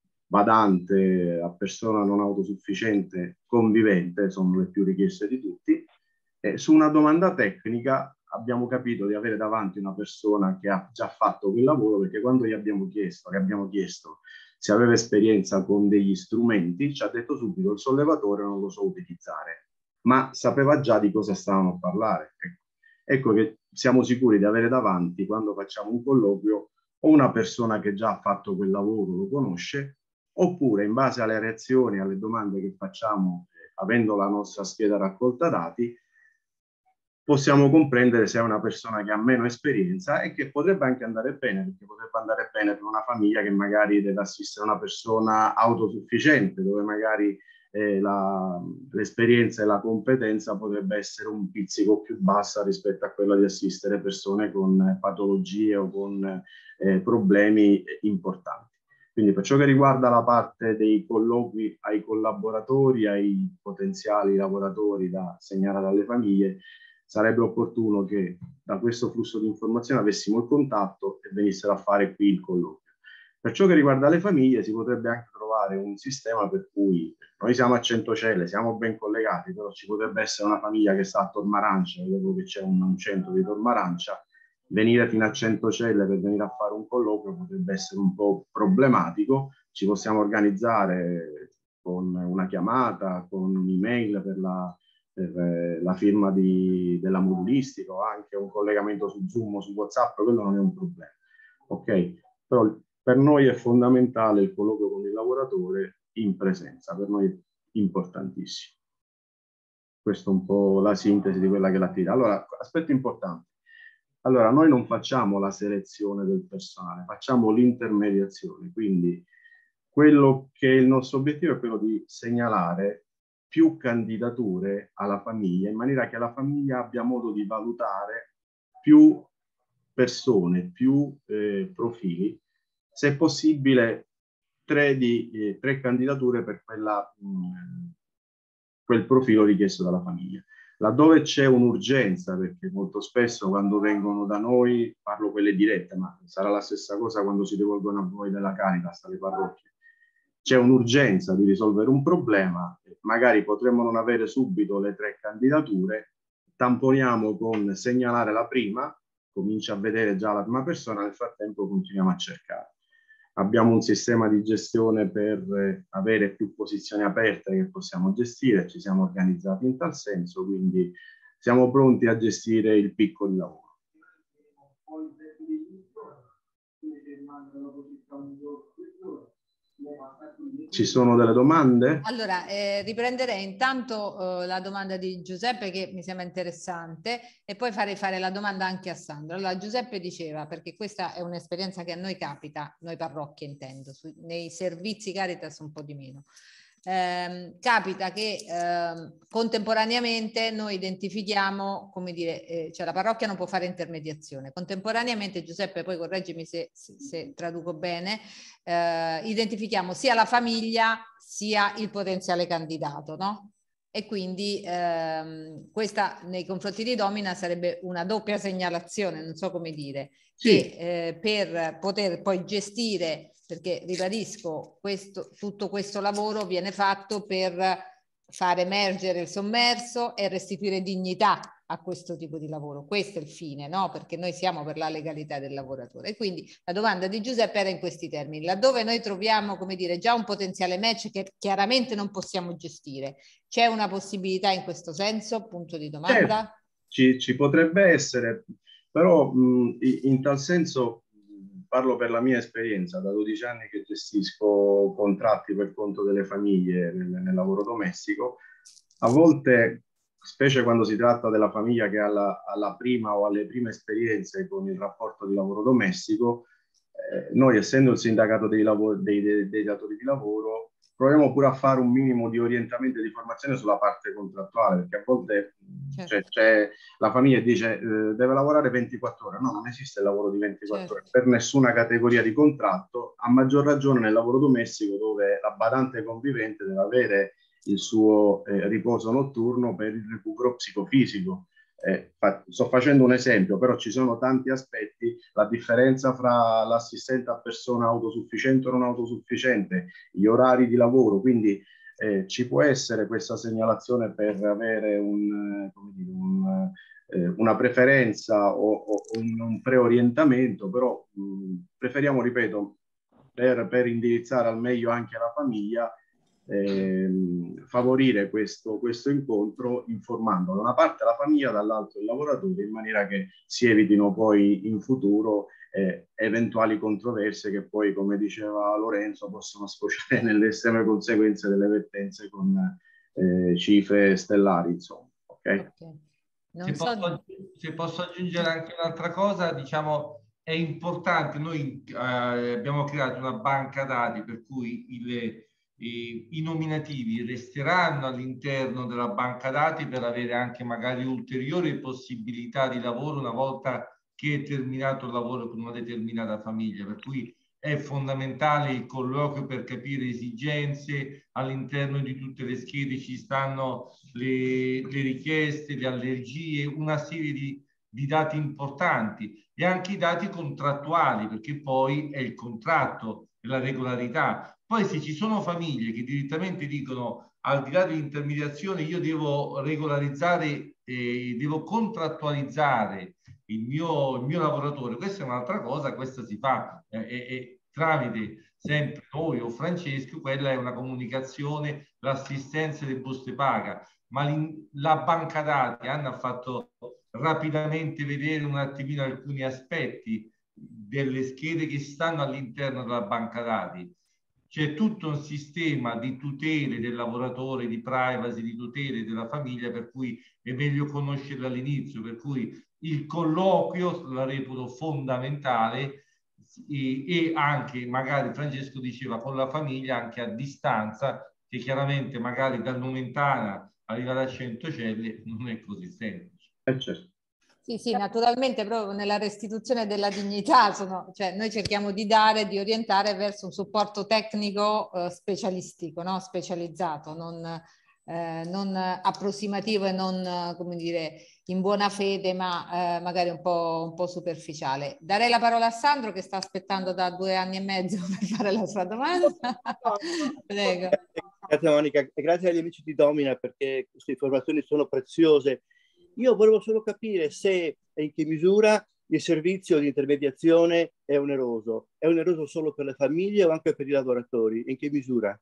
badante a persona non autosufficiente convivente, sono le più richieste di tutti. Eh, su una domanda tecnica abbiamo capito di avere davanti una persona che ha già fatto quel lavoro, perché quando gli abbiamo chiesto, che abbiamo chiesto se aveva esperienza con degli strumenti, ci ha detto subito: il sollevatore non lo so utilizzare, ma sapeva già di cosa stavano a parlare. Ecco, ecco che siamo sicuri di avere davanti, quando facciamo un colloquio, o una persona che già ha fatto quel lavoro, lo conosce, oppure in base alle reazioni, alle domande che facciamo, eh, avendo la nostra scheda raccolta dati, possiamo comprendere se è una persona che ha meno esperienza e che potrebbe anche andare bene, perché potrebbe andare bene per una famiglia che magari deve assistere una persona autosufficiente, dove magari eh, l'esperienza e la competenza potrebbe essere un pizzico più bassa rispetto a quella di assistere persone con patologie o con eh, problemi importanti. Quindi per ciò che riguarda la parte dei colloqui ai collaboratori, ai potenziali lavoratori da segnalare alle famiglie, sarebbe opportuno che da questo flusso di informazioni avessimo il contatto e venissero a fare qui il colloquio. Per ciò che riguarda le famiglie, si potrebbe anche trovare un sistema per cui noi siamo a Centocelle, siamo ben collegati, però ci potrebbe essere una famiglia che sta a Tormarancia, vedo che c'è un, un centro di Tormarancia, venire fino a Centocelle per venire a fare un colloquio potrebbe essere un po' problematico. Ci possiamo organizzare con una chiamata, con un'email per la per la firma di, della modulistica, o anche un collegamento su Zoom o su WhatsApp, quello non è un problema. Ok? Però per noi è fondamentale il colloquio con il lavoratore in presenza, per noi è importantissimo. Questa è un po' la sintesi di quella che è l'attività. Allora, aspetto importante. Allora, noi non facciamo la selezione del personale, facciamo l'intermediazione, quindi quello che è il nostro obiettivo è quello di segnalare più candidature alla famiglia, in maniera che la famiglia abbia modo di valutare più persone, più eh, profili, se possibile tre, di, eh, tre candidature per quella, mh, quel profilo richiesto dalla famiglia. Laddove c'è un'urgenza, perché molto spesso quando vengono da noi, parlo quelle dirette, ma sarà la stessa cosa quando si rivolgono a voi della Caritas, alle parrocchie, c'è un'urgenza di risolvere un problema, magari potremmo non avere subito le tre candidature, tamponiamo con segnalare la prima, comincia a vedere già la prima persona, nel frattempo continuiamo a cercare. Abbiamo un sistema di gestione per avere più posizioni aperte che possiamo gestire, ci siamo organizzati in tal senso, quindi siamo pronti a gestire il picco di lavoro. Ci sono delle domande? Allora, eh, riprenderei intanto eh, la domanda di Giuseppe, che mi sembra interessante, e poi farei fare la domanda anche a Sandra. Allora, Giuseppe diceva, perché questa è un'esperienza che a noi capita, noi parrocchie intendo, su, nei servizi Caritas un po' di meno. Eh, capita che eh, contemporaneamente noi identifichiamo, come dire, eh, cioè la parrocchia non può fare intermediazione. Contemporaneamente, Giuseppe, poi correggimi se, se, se traduco bene, eh, identifichiamo sia la famiglia sia il potenziale candidato, no? E quindi ehm, questa nei confronti di Domina sarebbe una doppia segnalazione, non so come dire, sì. che eh, per poter poi gestire, perché ribadisco, questo, tutto questo lavoro viene fatto per far emergere il sommerso e restituire dignità a questo tipo di lavoro. Questo è il fine, no? Perché noi siamo per la legalità del lavoratore. E quindi la domanda di Giuseppe era in questi termini: laddove noi troviamo, come dire, già un potenziale match che chiaramente non possiamo gestire, c'è una possibilità in questo senso? Punto di domanda. Certo, ci, ci potrebbe essere, però mh, in tal senso parlo per la mia esperienza, da dodici anni che gestisco contratti per conto delle famiglie nel, nel lavoro domestico. A volte, specie quando si tratta della famiglia che ha la, ha la prima o alle prime esperienze con il rapporto di lavoro domestico, eh, noi essendo il sindacato dei, dei, dei, dei datori di lavoro, proviamo pure a fare un minimo di orientamento e di formazione sulla parte contrattuale, perché a volte certo. cioè, cioè, la famiglia dice eh, deve lavorare ventiquattro ore. No, non esiste il lavoro di ventiquattro certo. ore per nessuna categoria di contratto, a maggior ragione nel lavoro domestico, dove la badante convivente deve avere il suo eh, riposo notturno per il recupero psicofisico. Eh, fa, sto facendo un esempio, però ci sono tanti aspetti. La differenza fra l'assistente a persona autosufficiente o non autosufficiente, gli orari di lavoro, quindi eh, ci può essere questa segnalazione per avere un, come dire, un, eh, una preferenza o, o un, un preorientamento, però mh, preferiamo, ripeto, per, per indirizzare al meglio anche la famiglia, Eh, favorire questo, questo incontro informando da una parte la famiglia, dall'altro il lavoratore, in maniera che si evitino poi in futuro eh, eventuali controversie che poi, come diceva Lorenzo, possono sfociare nelle estreme conseguenze delle vertenze con eh, cifre stellari, insomma. Okay? Okay. Se, so... posso, se posso aggiungere anche un'altra cosa, diciamo, è importante, noi eh, abbiamo creato una banca dati per cui il i nominativi resteranno all'interno della banca dati per avere anche magari ulteriori possibilità di lavoro una volta che è terminato il lavoro con una determinata famiglia, per cui è fondamentale il colloquio per capire esigenze. All'interno di tutte le schede ci stanno le, le richieste, le allergie, una serie di, di dati importanti e anche i dati contrattuali, perché poi è il contratto, è la regolarità. Poi se ci sono famiglie che direttamente dicono, al di là dell'intermediazione, io devo regolarizzare, eh, devo contrattualizzare il mio, il mio lavoratore, questa è un'altra cosa, questa si fa eh, eh, tramite sempre noi o Francesco, quella è una comunicazione, l'assistenza delle buste paga, ma la banca dati Anna ha fatto rapidamente vedere un attimino alcuni aspetti delle schede che stanno all'interno della banca dati. C'è tutto un sistema di tutele del lavoratore, di privacy, di tutele della famiglia, per cui è meglio conoscerla all'inizio, per cui il colloquio la reputo fondamentale e, e anche, magari Francesco diceva, con la famiglia anche a distanza, che chiaramente magari da Nomentana arrivare a Centocelle non è così semplice. Eh certo. Sì, sì, naturalmente proprio nella restituzione della dignità, sono, cioè noi cerchiamo di dare, di orientare verso un supporto tecnico eh, specialistico, no? Specializzato, non, eh, non approssimativo e non, come dire, in buona fede, ma eh, magari un po', un po' superficiale. Darei la parola a Sandro che sta aspettando da due anni e mezzo per fare la sua domanda. Prego. Grazie Monica e grazie agli amici di Domina perché queste informazioni sono preziose. Io volevo solo capire se e in che misura il servizio di intermediazione è oneroso. È oneroso solo per le famiglie o anche per i lavoratori? In che misura?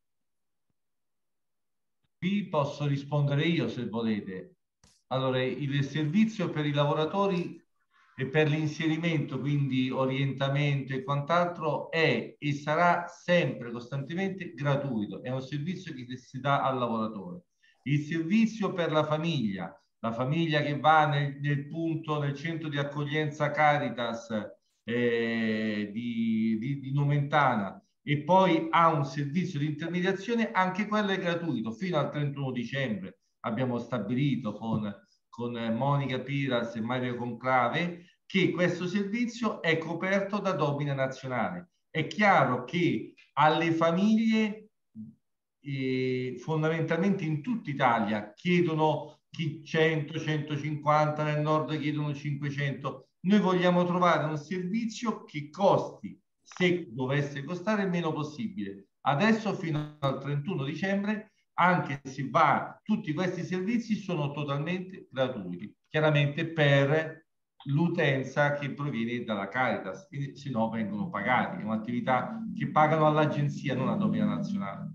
Qui posso rispondere io se volete. Allora, il servizio per i lavoratori e per l'inserimento, quindi orientamento e quant'altro, è e sarà sempre costantemente gratuito. È un servizio che si dà al lavoratore. Il servizio per la famiglia, la famiglia che va nel, nel punto, nel centro di accoglienza Caritas eh, di, di, di Nomentana e poi ha un servizio di intermediazione, anche quello è gratuito fino al trentuno dicembre. Abbiamo stabilito con, con Monica Piras e Mario Conclave che questo servizio è coperto da Domina Nazionale. È chiaro che alle famiglie eh, fondamentalmente in tutta Italia chiedono chi cento, centocinquanta, nel nord chiedono cinquecento. Noi vogliamo trovare un servizio che costi, se dovesse costare, il meno possibile. Adesso fino al trentuno dicembre anche se va, tutti questi servizi sono totalmente gratuiti, chiaramente per l'utenza che proviene dalla Caritas, se no vengono pagati, è un'attività che pagano all'agenzia, non a Domina Nazionale.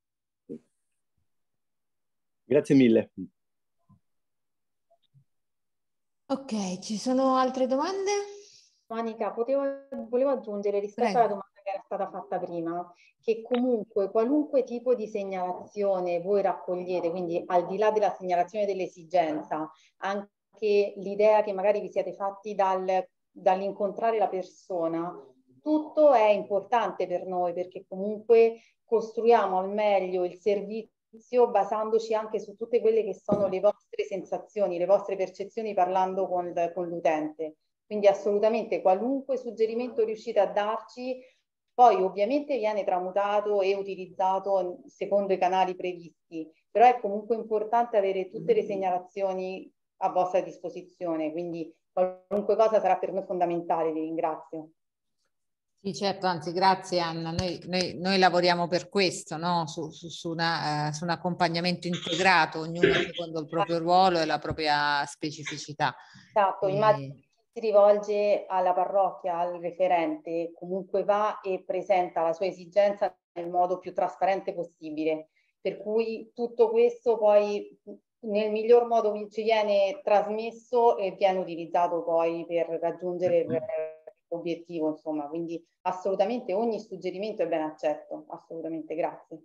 Grazie mille. Ok, ci sono altre domande? Monica, potevo, volevo aggiungere rispetto Prego. alla domanda che era stata fatta prima, che comunque qualunque tipo di segnalazione voi raccogliete, quindi al di là della segnalazione dell'esigenza, anche l'idea che magari vi siete fatti dal, dall'incontrare la persona, tutto è importante per noi perché comunque costruiamo al meglio il servizio basandoci anche su tutte quelle che sono le vostre sensazioni, le vostre percezioni parlando con, con l'utente. Quindi assolutamente qualunque suggerimento riuscite a darci, poi ovviamente viene tramutato e utilizzato secondo i canali previsti, però è comunque importante avere tutte le segnalazioni a vostra disposizione, quindi qualunque cosa sarà per noi fondamentale, vi ringrazio. Sì, certo, anzi, grazie Anna. Noi, noi, noi lavoriamo per questo, no? su, su, su, una, uh, su un accompagnamento integrato, ognuno secondo il proprio ruolo e la propria specificità. Esatto, e... immagino chi si rivolge alla parrocchia, al referente, comunque va e presenta la sua esigenza nel modo più trasparente possibile. Per cui tutto questo poi nel miglior modo ci viene trasmesso e viene utilizzato poi per raggiungere l'obiettivo, insomma. Quindi assolutamente ogni suggerimento è ben accetto, assolutamente, grazie.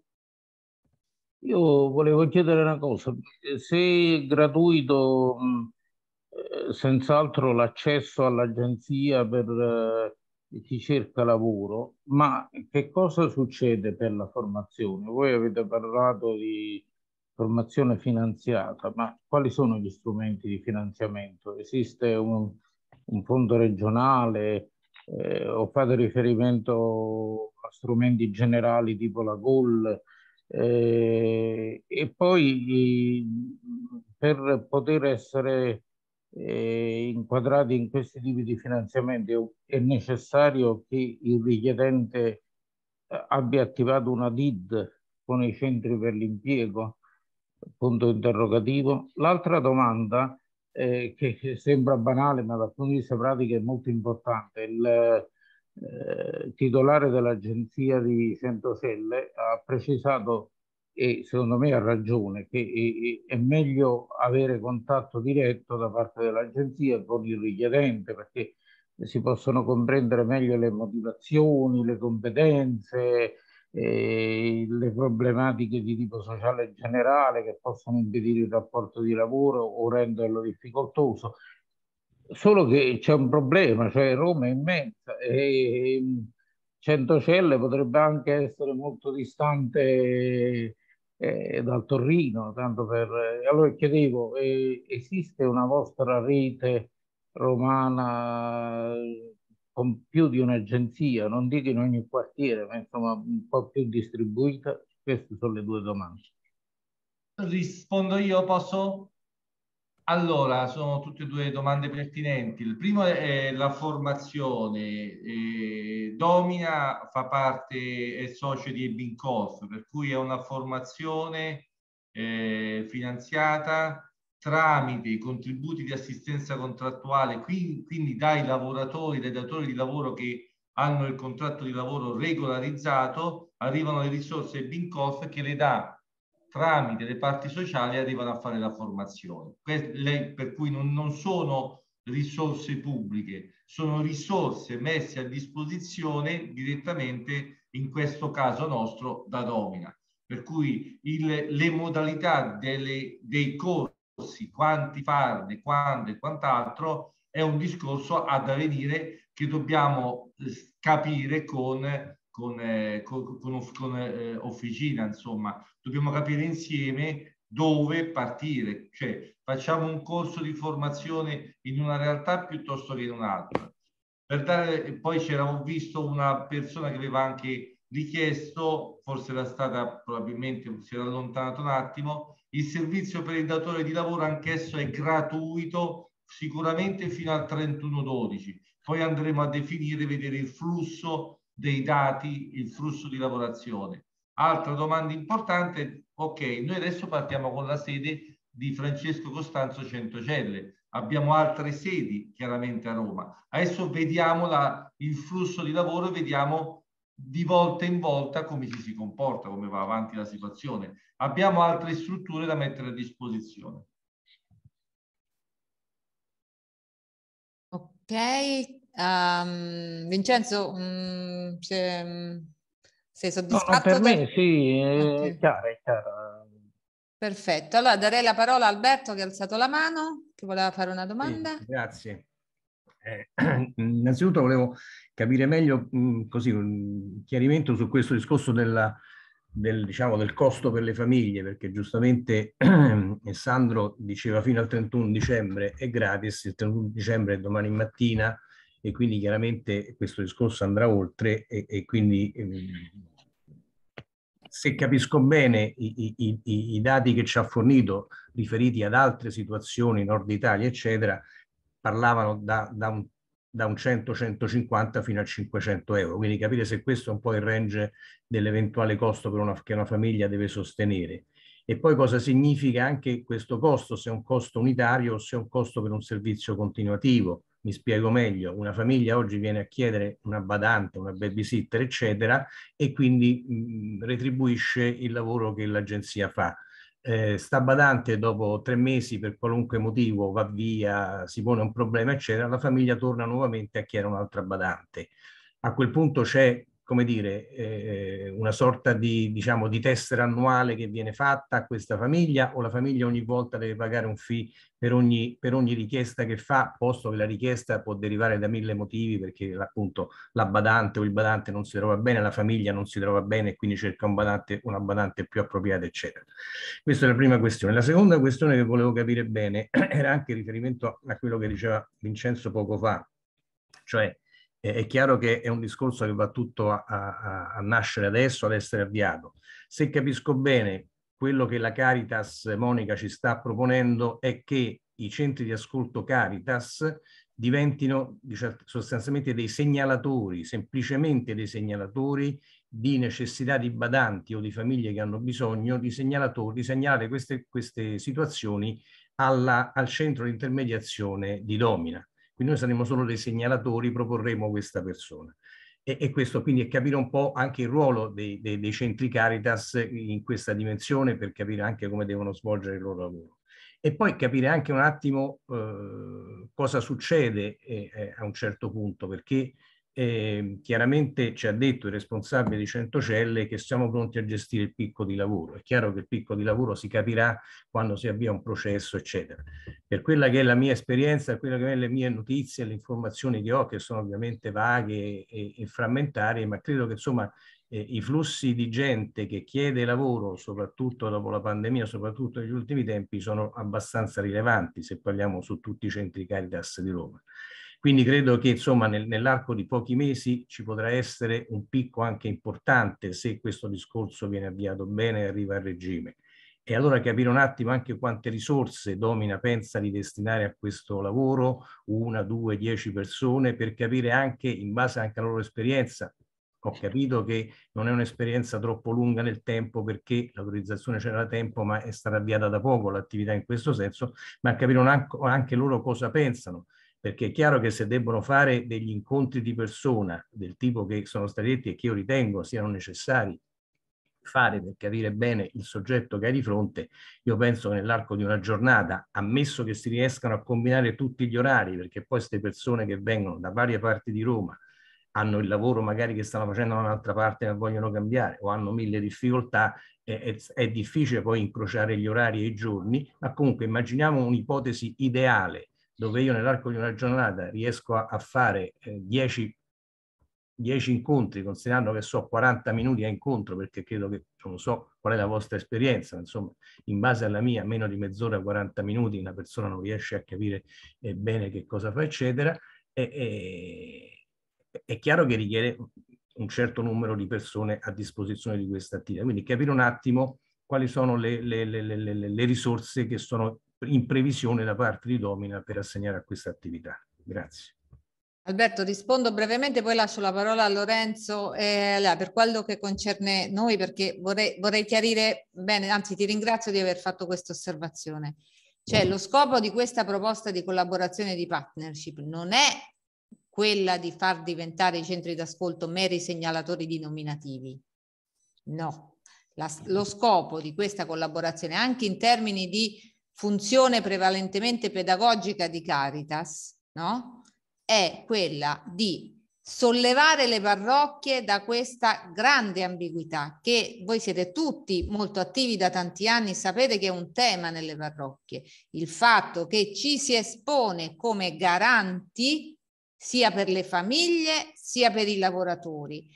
Io volevo chiedere una cosa, se è gratuito eh, senz'altro l'accesso all'agenzia per eh, chi cerca lavoro, ma che cosa succede per la formazione? Voi avete parlato di formazione finanziata, ma quali sono gli strumenti di finanziamento? Esiste un, un fondo regionale eh, o fate riferimento a strumenti generali tipo la G O L? Eh, e poi eh, per poter essere eh, inquadrati in questi tipi di finanziamenti è necessario che il richiedente eh, abbia attivato una D I D con i centri per l'impiego? Punto interrogativo. L'altra domanda eh, che sembra banale ma dal punto di vista pratico è molto importante. Il eh, titolare dell'agenzia di Centocelle ha precisato, e secondo me ha ragione, che è, è meglio avere contatto diretto da parte dell'agenzia con il richiedente perché si possono comprendere meglio le motivazioni, le competenze, eh, le problematiche di tipo sociale generale che possono impedire il rapporto di lavoro o renderlo difficoltoso. Solo che c'è un problema, cioè Roma è immensa e Centocelle potrebbe anche essere molto distante eh, dal Torino, tanto per... Allora chiedevo, eh, esiste una vostra rete romana con più di un'agenzia, non dico in ogni quartiere, ma insomma un po' più distribuita? Queste sono le due domande. Rispondo io, posso? Allora, sono tutte e due domande pertinenti. Il primo è la formazione. Eh, Domina fa parte, è socio di Ebincoff, per cui è una formazione eh, finanziata tramite i contributi di assistenza contrattuale, quindi, quindi dai lavoratori, dai datori di lavoro che hanno il contratto di lavoro regolarizzato, arrivano le risorse Ebincoff che le dà tramite le parti sociali, arrivano a fare la formazione. Per cui non, non sono risorse pubbliche, sono risorse messe a disposizione direttamente, in questo caso nostro, da Domina. Per cui il, le modalità delle, dei corsi, quanti farne, quando e quant'altro, è un discorso ad avvenire che dobbiamo capire con con, eh, con, con, con eh, Officina, insomma, dobbiamo capire insieme dove partire, cioè facciamo un corso di formazione in una realtà piuttosto che in un'altra. Per dare, poi c'era visto una persona che aveva anche richiesto, forse era stata probabilmente, si era allontanato un attimo, il servizio per il datore di lavoro anch'esso è gratuito, sicuramente fino al trentuno dodici. Poi andremo a definire, vedere il flusso dei dati, il flusso di lavorazione. Altra domanda importante, Ok, noi adesso partiamo con la sede di Francesco Costanzo Centocelle. Abbiamo altre sedi chiaramente a Roma. Adesso vediamo la, il flusso di lavoro e vediamo di volta in volta come ci si comporta, come va avanti la situazione. Abbiamo altre strutture da mettere a disposizione. Ok, um, Vincenzo, um, sei, sei soddisfatto? No, no, per del... me sì, è okay. chiaro, è chiaro. Perfetto, allora darei la parola a Alberto che ha alzato la mano, che voleva fare una domanda. Sì, grazie. Eh, innanzitutto volevo capire meglio mh, così, un chiarimento su questo discorso della, del, diciamo, del costo per le famiglie, perché giustamente Sandro diceva fino al trentuno dicembre è gratis, il trentuno dicembre è domani mattina e quindi chiaramente questo discorso andrà oltre e, e quindi mh, se capisco bene i, i, i, i dati che ci ha fornito riferiti ad altre situazioni, Nord Italia eccetera, parlavano da, da un da un cento centocinquanta fino a cinquecento euro, quindi capire se questo è un po' il range dell'eventuale costo per una, che una famiglia deve sostenere. E poi cosa significa anche questo costo, se è un costo unitario o se è un costo per un servizio continuativo. Mi spiego meglio, una famiglia oggi viene a chiedere una badante, una babysitter, eccetera, e quindi mh, retribuisce il lavoro che l'agenzia fa. Eh, sta badante dopo tre mesi per qualunque motivo va via, si pone un problema eccetera, la famiglia torna nuovamente a chiedere un'altra badante. A quel punto c'è, come dire, eh, una sorta di, diciamo, di tessera annuale che viene fatta a questa famiglia o la famiglia ogni volta deve pagare un fee per ogni, per ogni richiesta che fa, posto che la richiesta può derivare da mille motivi perché appunto la badante o il badante non si trova bene, la famiglia non si trova bene e quindi cerca un badante, una badante più appropriata eccetera. Questa è la prima questione. La seconda questione che volevo capire bene era anche riferimento a quello che diceva Vincenzo poco fa, cioè eh, è chiaro che è un discorso che va tutto a, a, a nascere adesso, ad essere avviato. Se capisco bene, quello che la Caritas, Monica, ci sta proponendo è che i centri di ascolto Caritas diventino diciamo, sostanzialmente dei segnalatori, semplicemente dei segnalatori di necessità di badanti o di famiglie che hanno bisogno di segnalatori, di segnalare queste, queste situazioni alla, al centro di intermediazione di Domina. Quindi noi saremo solo dei segnalatori, proporremo questa persona. E, e questo quindi è capire un po' anche il ruolo dei, dei, dei centri Caritas in questa dimensione per capire anche come devono svolgere il loro lavoro. E poi capire anche un attimo eh, cosa succede eh, eh, a un certo punto, perché eh, chiaramente ci ha detto il responsabile di Centocelle che siamo pronti a gestire il picco di lavoro. È chiaro che il picco di lavoro si capirà quando si avvia un processo, eccetera. Per quella che è la mia esperienza, quelle che sono le mie notizie, le informazioni che ho, che sono ovviamente vaghe e, e frammentarie, ma credo che insomma eh, i flussi di gente che chiede lavoro, soprattutto dopo la pandemia, soprattutto negli ultimi tempi, sono abbastanza rilevanti se parliamo su tutti i centri Caritas di Roma. Quindi credo che insomma nel, nell'arco di pochi mesi ci potrà essere un picco anche importante se questo discorso viene avviato bene e arriva a regime. E allora capire un attimo anche quante risorse Domina pensa di destinare a questo lavoro, una, due, dieci persone, per capire anche, in base anche alla loro esperienza, ho capito che non è un'esperienza troppo lunga nel tempo perché l'autorizzazione c'era da tempo, ma è stata avviata da poco l'attività in questo senso, ma capire anche loro cosa pensano. Perché è chiaro che se debbono fare degli incontri di persona del tipo che sono stati detti e che io ritengo siano necessari fare per capire bene il soggetto che hai di fronte, io penso che nell'arco di una giornata, ammesso che si riescano a combinare tutti gli orari, perché poi queste persone che vengono da varie parti di Roma hanno il lavoro magari che stanno facendo da un'altra parte e vogliono cambiare o hanno mille difficoltà, è, è, è difficile poi incrociare gli orari e i giorni, ma comunque immaginiamo un'ipotesi ideale dove io nell'arco di una giornata riesco a, a fare eh, dieci incontri, considerando che so quaranta minuti a incontro, perché credo che, non so qual è la vostra esperienza, insomma, in base alla mia, meno di mezz'ora, quaranta minuti, una persona non riesce a capire eh, bene che cosa fa, eccetera, e, e, è chiaro che richiede un certo numero di persone a disposizione di questa attività. Quindi capire un attimo quali sono le, le, le, le, le risorse che sono in previsione da parte di Domina per assegnare a questa attività. Grazie. Alberto, rispondo brevemente, poi lascio la parola a Lorenzo eh, per quello che concerne noi, perché vorrei, vorrei chiarire bene, anzi ti ringrazio di aver fatto questa osservazione. Cioè, lo scopo di questa proposta di collaborazione e di partnership non è quella di far diventare i centri d'ascolto meri segnalatori di nominativi. No, la, lo scopo di questa collaborazione, anche in termini di funzione prevalentemente pedagogica di Caritas, no? È quella di sollevare le parrocchie da questa grande ambiguità che voi siete tutti molto attivi da tanti anni, sapete che è un tema nelle parrocchie, il fatto che ci si espone come garanti sia per le famiglie sia per i lavoratori,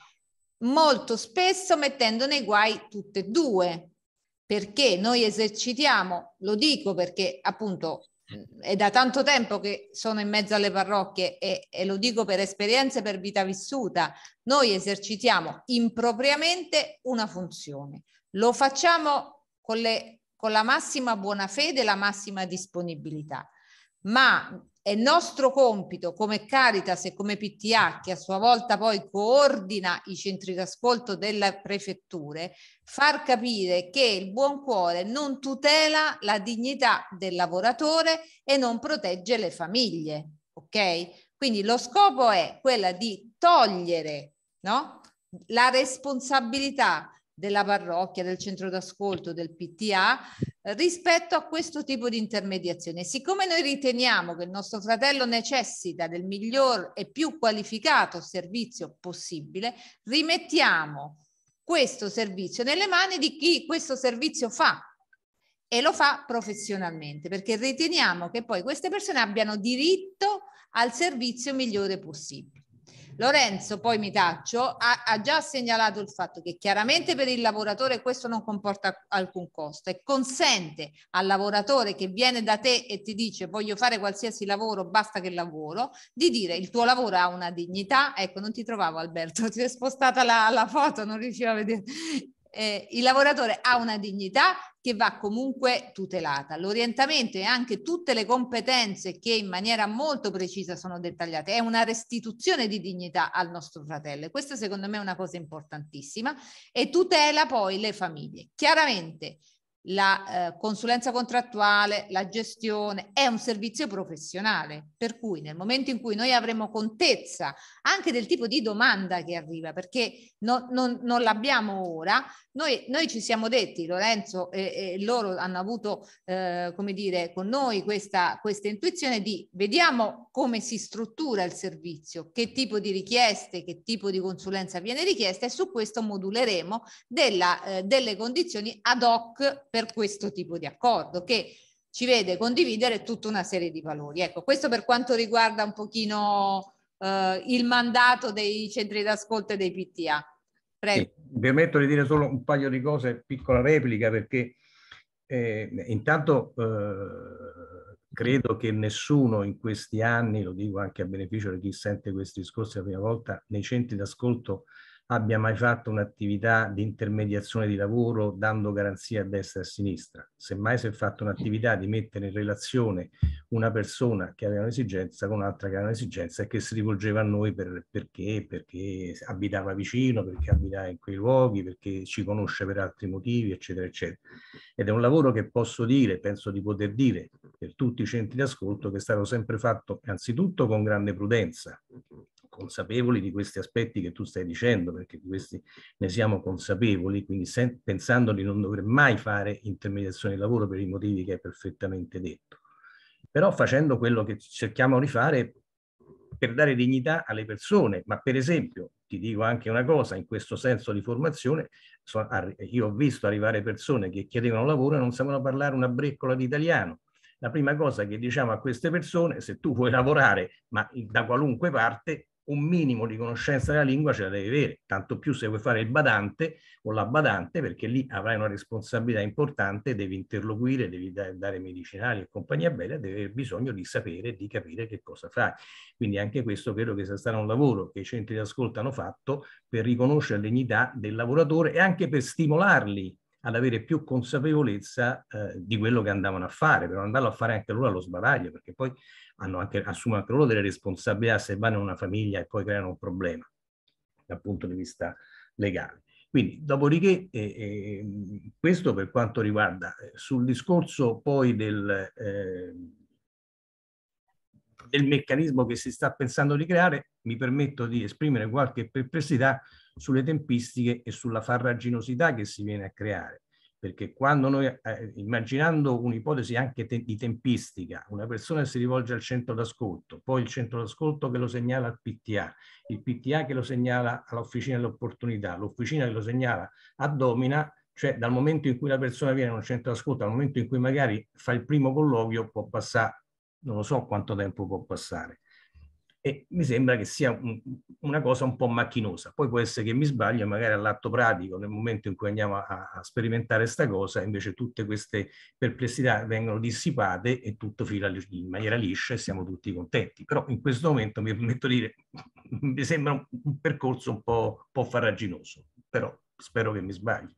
molto spesso mettendo nei guai tutte e due, perché noi esercitiamo, lo dico perché appunto è da tanto tempo che sono in mezzo alle parrocchie e, e lo dico per esperienze, per vita vissuta, noi esercitiamo impropriamente una funzione, lo facciamo con, le, con la massima buona fede e la massima disponibilità, ma è nostro compito come Caritas e come P T A, che a sua volta poi coordina i centri d'ascolto delle prefetture, far capire che il buon cuore non tutela la dignità del lavoratore e non protegge le famiglie, ok? Quindi lo scopo è quella di togliere, no, la responsabilità della parrocchia, del centro d'ascolto, del P T A rispetto a questo tipo di intermediazione. Siccome noi riteniamo che il nostro fratello necessita del miglior e più qualificato servizio possibile, rimettiamo questo servizio nelle mani di chi questo servizio fa e lo fa professionalmente, perché riteniamo che poi queste persone abbiano diritto al servizio migliore possibile. Lorenzo, poi mi taccio, ha, ha già segnalato il fatto che chiaramente per il lavoratore questo non comporta alcun costo e consente al lavoratore che viene da te e ti dice voglio fare qualsiasi lavoro, basta che lavoro, di dire il tuo lavoro ha una dignità. Ecco, non ti trovavo Alberto, ti è spostata la, la foto, non riuscivo a vedere. Eh, il lavoratore ha una dignità che va comunque tutelata. L'orientamento e anche tutte le competenze che in maniera molto precisa sono dettagliate è una restituzione di dignità al nostro fratello. Questa secondo me è una cosa importantissima e tutela poi le famiglie. Chiaramente la eh, consulenza contrattuale, la gestione è un servizio professionale, per cui nel momento in cui noi avremo contezza anche del tipo di domanda che arriva, perché no, non, non l'abbiamo ora, noi, noi ci siamo detti, Lorenzo e, e loro hanno avuto eh, come dire con noi questa, questa intuizione di vediamo come si struttura il servizio, che tipo di richieste, che tipo di consulenza viene richiesta e su questo moduleremo della, eh, delle condizioni ad hoc per questo tipo di accordo che ci vede condividere tutta una serie di valori. Ecco, questo per quanto riguarda un pochino eh, il mandato dei centri d'ascolto e dei P T A. Prego. Sì, mi permetto di dire solo un paio di cose, piccola replica, perché eh, intanto eh, credo che nessuno in questi anni, lo dico anche a beneficio di chi sente questi discorsi la prima volta, nei centri d'ascolto abbia mai fatto un'attività di intermediazione di lavoro dando garanzia a destra e a sinistra. Semmai si è fatto un'attività di mettere in relazione una persona che aveva un'esigenza con un'altra che aveva un'esigenza e che si rivolgeva a noi per, perché, perché abitava vicino, perché abitava in quei luoghi, perché ci conosce per altri motivi, eccetera, eccetera. Ed è un lavoro che posso dire, penso di poter dire per tutti i centri di ascolto, che è stato sempre fatto anzitutto con grande prudenza, consapevoli di questi aspetti che tu stai dicendo, perché di questi ne siamo consapevoli, quindi pensando di non dover mai fare intermediazione di lavoro per i motivi che hai perfettamente detto, però facendo quello che cerchiamo di fare per dare dignità alle persone. Ma per esempio, ti dico anche una cosa, in questo senso di formazione, so, io ho visto arrivare persone che chiedevano lavoro e non sapevano parlare una breccola di italiano. La prima cosa che diciamo a queste persone, se tu vuoi lavorare, ma da qualunque parte, un minimo di conoscenza della lingua ce la devi avere, tanto più se vuoi fare il badante o la badante, perché lì avrai una responsabilità importante, devi interloquire, devi dare medicinali e compagnia bella, devi aver bisogno di sapere e di capire che cosa fai. Quindi anche questo credo che sia stato un lavoro che i centri di ascolto hanno fatto per riconoscere la dignità del lavoratore e anche per stimolarli ad avere più consapevolezza eh, di quello che andavano a fare, per non andarlo a fare anche loro allo sbaraglio, perché poi hanno anche, assumono anche loro delle responsabilità se vanno in una famiglia e poi creano un problema dal punto di vista legale. Quindi, dopodiché, eh, eh, questo per quanto riguarda eh, sul discorso poi del, eh, del meccanismo che si sta pensando di creare, mi permetto di esprimere qualche perplessità sulle tempistiche e sulla farraginosità che si viene a creare. Perché quando noi, eh, immaginando un'ipotesi anche te di tempistica, una persona si rivolge al centro d'ascolto, poi il centro d'ascolto che lo segnala al P T A, il P T A che lo segnala all'officina dell'opportunità, l'officina che lo segnala a Domina, cioè dal momento in cui la persona viene a un centro d'ascolto al momento in cui magari fa il primo colloquio può passare, non lo so quanto tempo può passare. E mi sembra che sia un, una cosa un po' macchinosa. Poi può essere che mi sbaglio, magari all'atto pratico, nel momento in cui andiamo a, a sperimentare questa cosa, invece tutte queste perplessità vengono dissipate e tutto fila in maniera liscia e siamo tutti contenti. Però in questo momento mi permetto di dire, mi sembra un, un percorso un po', un po' farraginoso, però spero che mi sbagli.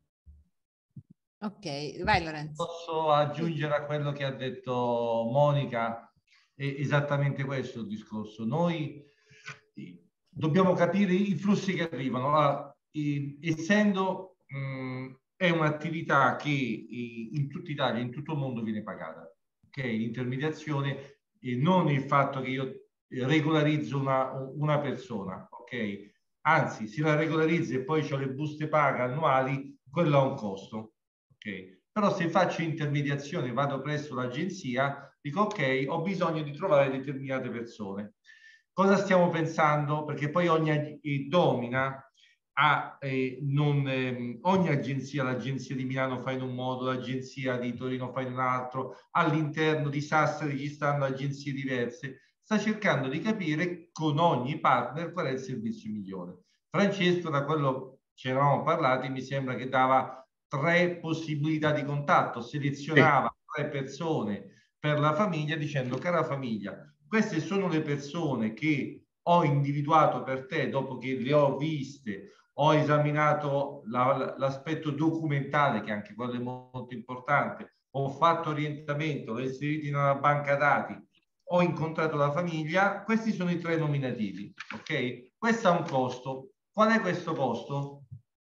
Ok, vai Lorenzo. Posso aggiungere a quello che ha detto Monica? È esattamente questo il discorso. Noi dobbiamo capire i flussi che arrivano. Allora, eh, essendo mh, è un'attività che eh, in tutta Italia, in tutto il mondo viene pagata, ok? L'intermediazione, eh, non il fatto che io regolarizzo una, una persona, ok? Anzi, se la regolarizzo e poi ho le buste paga annuali, quello ha un costo, ok? Però se faccio intermediazione, vado presso l'agenzia, dico ok, ho bisogno di trovare determinate persone. Cosa stiamo pensando? Perché poi ogni eh, Domina ha, eh, non, eh, ogni agenzia, l'agenzia di Milano fa in un modo, l'agenzia di Torino fa in un altro, all'interno di Sassari ci stanno agenzie diverse, sta cercando di capire con ogni partner qual è il servizio migliore. Francesco, da quello ci eravamo parlati, mi sembra che dava tre possibilità di contatto, selezionava tre persone per la famiglia dicendo: cara famiglia, queste sono le persone che ho individuato per te dopo che le ho viste, ho esaminato la, l'aspetto documentale, che anche quello è molto importante, ho fatto orientamento, l'ho inserito in una banca dati, ho incontrato la famiglia, questi sono i tre nominativi, ok? Questo ha un costo. Qual è questo costo?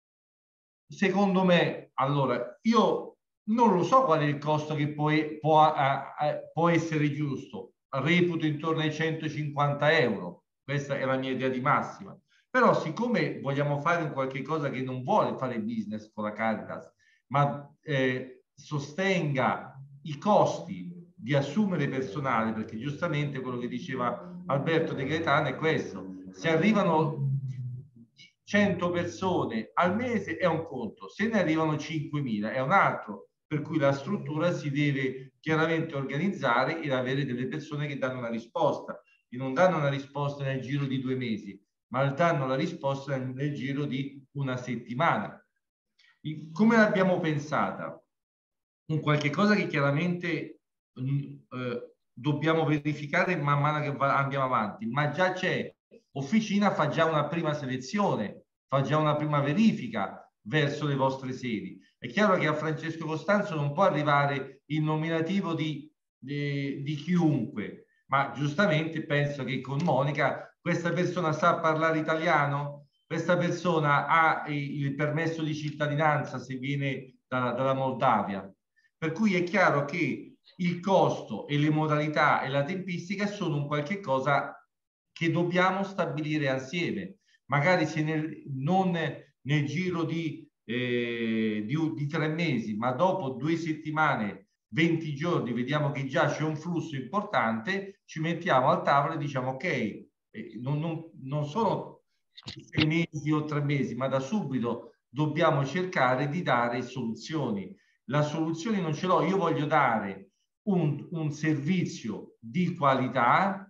Secondo me, allora, io non lo so qual è il costo che può, può, eh, può essere giusto, reputo intorno ai centocinquanta euro, questa è la mia idea di massima, però siccome vogliamo fare un qualche cosa che non vuole fare business con la Caritas, ma eh, sostenga i costi di assumere personale, perché giustamente quello che diceva Alberto De Gaetano è questo: se arrivano cento persone al mese è un conto, se ne arrivano cinquemila è un altro, per cui la struttura si deve chiaramente organizzare e avere delle persone che danno una risposta, e non danno una risposta nel giro di due mesi, ma danno la risposta nel, nel giro di una settimana. Come l'abbiamo pensata? Un qualche cosa che chiaramente mh, eh, dobbiamo verificare man mano che va, andiamo avanti, ma già c'è. Officina fa già una prima selezione, fa già una prima verifica verso le vostre sedi. È chiaro che a Francesco Costanzo non può arrivare il nominativo di, di, di chiunque, ma giustamente penso che con Monica questa persona sa parlare italiano, questa persona ha il permesso di cittadinanza se viene da, dalla Moldavia. Per cui è chiaro che il costo e le modalità e la tempistica sono un qualche cosa che dobbiamo stabilire assieme. Magari se nel, non nel giro di, eh, di, di tre mesi, ma dopo due settimane, venti giorni, vediamo che già c'è un flusso importante, ci mettiamo al tavolo e diciamo ok, eh, non, non, non sono sei mesi o tre mesi, ma da subito dobbiamo cercare di dare soluzioni. La soluzione non ce l'ho, io voglio dare un, un servizio di qualità,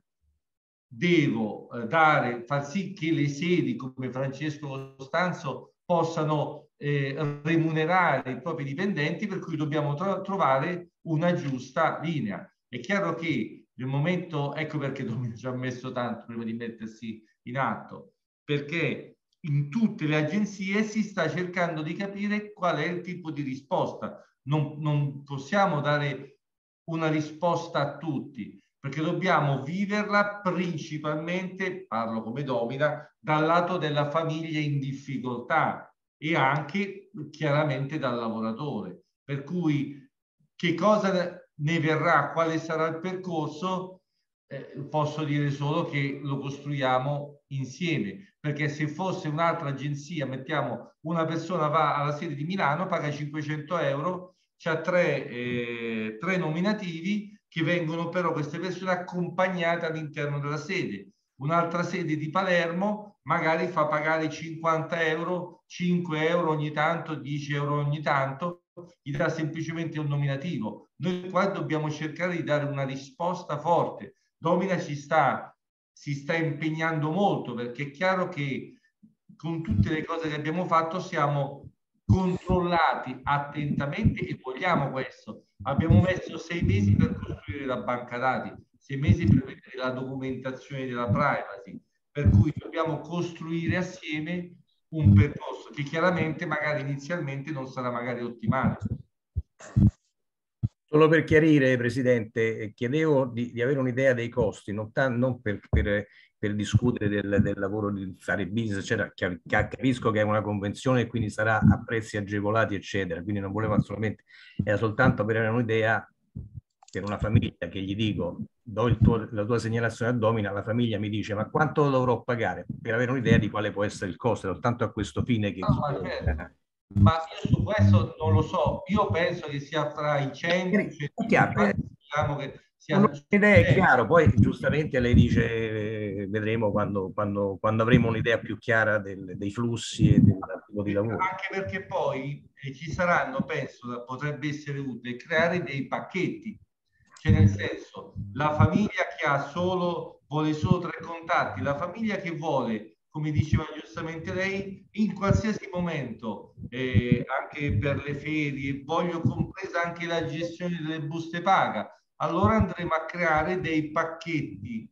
devo eh, dare, far sì che le sedi come Francesco Costanzo possano eh, remunerare i propri dipendenti, per cui dobbiamo tro trovare una giusta linea. È chiaro che nel momento, ecco perché Domino ci ha messo tanto prima di mettersi in atto, perché in tutte le agenzie si sta cercando di capire qual è il tipo di risposta. Non, non possiamo dare una risposta a tutti, perché dobbiamo viverla principalmente, parlo come Domina, dal lato della famiglia in difficoltà e anche chiaramente dal lavoratore. Per cui che cosa ne verrà, quale sarà il percorso, eh, posso dire solo che lo costruiamo insieme, perché se fosse un'altra agenzia, mettiamo una persona va alla sede di Milano, paga cinquecento euro, c'ha tre, eh, tre nominativi che vengono però queste persone accompagnate all'interno della sede. Un'altra sede di Palermo magari fa pagare cinquanta euro, cinque euro ogni tanto, dieci euro ogni tanto, gli dà semplicemente un nominativo. Noi qua dobbiamo cercare di dare una risposta forte. Domina ci sta, si sta impegnando molto, perché è chiaro che con tutte le cose che abbiamo fatto siamo controllati attentamente e vogliamo questo. Abbiamo messo sei mesi per costruire la banca dati, sei mesi per vedere la documentazione della privacy, per cui dobbiamo costruire assieme un percorso che chiaramente magari inizialmente non sarà magari ottimale. Solo per chiarire, Presidente, chiedevo di, di avere un'idea dei costi, non, non per, per, per discutere del, del lavoro di fare business, eccetera. Capisco che è una convenzione e quindi sarà a prezzi agevolati, eccetera, quindi non volevo assolutamente, era soltanto per avere un'idea per una famiglia che gli dico, do il tuo, la tua segnalazione a Domina, la famiglia mi dice ma quanto lo dovrò pagare? Per avere un'idea di quale può essere il costo, soltanto a questo fine che... No, ma, certo. Ma io su questo non lo so, io penso che sia fra i cento e i centocinquanta, diciamo che sia... Un'idea è chiaro, poi giustamente lei dice eh, vedremo quando, quando, quando avremo un'idea più chiara del, dei flussi e del tipo di lavoro. Anche perché poi eh, ci saranno, penso, potrebbe essere utile creare dei pacchetti, cioè nel senso la famiglia che ha solo, vuole solo tre contatti, la famiglia che vuole, come diceva giustamente lei, in qualsiasi momento, eh, anche per le ferie, voglio compresa anche la gestione delle buste paga, allora andremo a creare dei pacchetti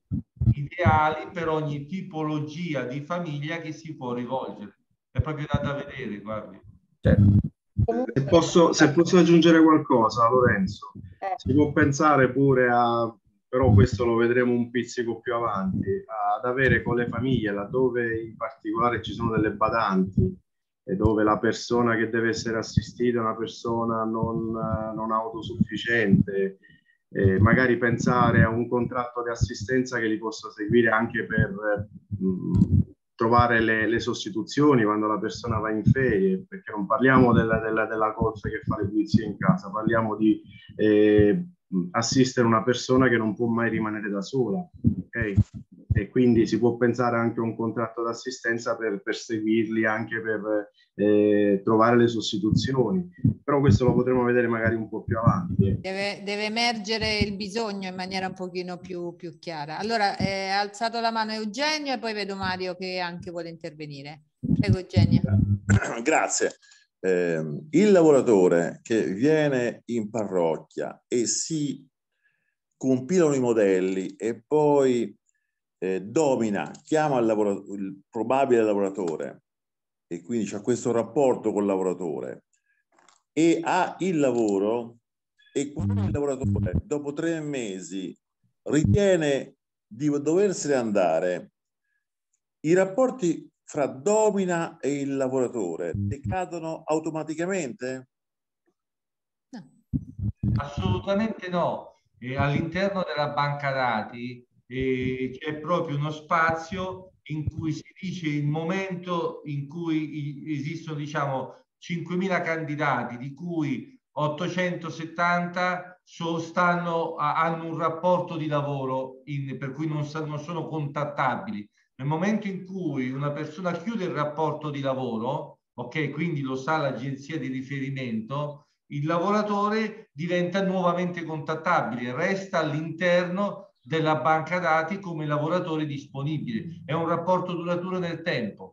ideali per ogni tipologia di famiglia che si può rivolgere. È proprio da vedere, guardi. Certo. Se posso, se posso aggiungere qualcosa, Lorenzo, si può pensare pure a, però questo lo vedremo un pizzico più avanti, ad avere con le famiglie, laddove in particolare ci sono delle badanti e dove la persona che deve essere assistita è una persona non, non autosufficiente, eh, magari pensare a un contratto di assistenza che li possa seguire anche per mh, trovare le, le sostituzioni quando la persona va in ferie, perché non parliamo della, della, della colf che fa le pulizie in casa, parliamo di eh, assistere una persona che non può mai rimanere da sola, ok? E quindi si può pensare anche a un contratto d'assistenza per, per seguirli, anche per eh, trovare le sostituzioni, però questo lo potremo vedere magari un po' più avanti. Deve, deve emergere il bisogno in maniera un pochino più, più chiara. Allora, eh, ha alzato la mano Eugenio e poi vedo Mario che anche vuole intervenire. Prego Eugenio. Grazie. Eh, il lavoratore che viene in parrocchia e si compilano i modelli e poi eh, Domina chiama il, lavoratore, il probabile lavoratore e quindi c'è questo rapporto col lavoratore e ha il lavoro, e quando il lavoratore dopo tre mesi ritiene di doversene andare, i rapporti fra Domina e il lavoratore decadono automaticamente? No. Assolutamente no. E all'interno della banca dati eh, c'è proprio uno spazio in cui si dice il momento in cui esistono, diciamo, cinquemila candidati, di cui ottocentosettanta so, stanno, hanno un rapporto di lavoro in, per cui non, non sono contattabili. Nel momento in cui una persona chiude il rapporto di lavoro, ok, quindi lo sa l'agenzia di riferimento, il lavoratore diventa nuovamente contattabile, resta all'interno della banca dati come lavoratore disponibile. È un rapporto duraturo nel tempo.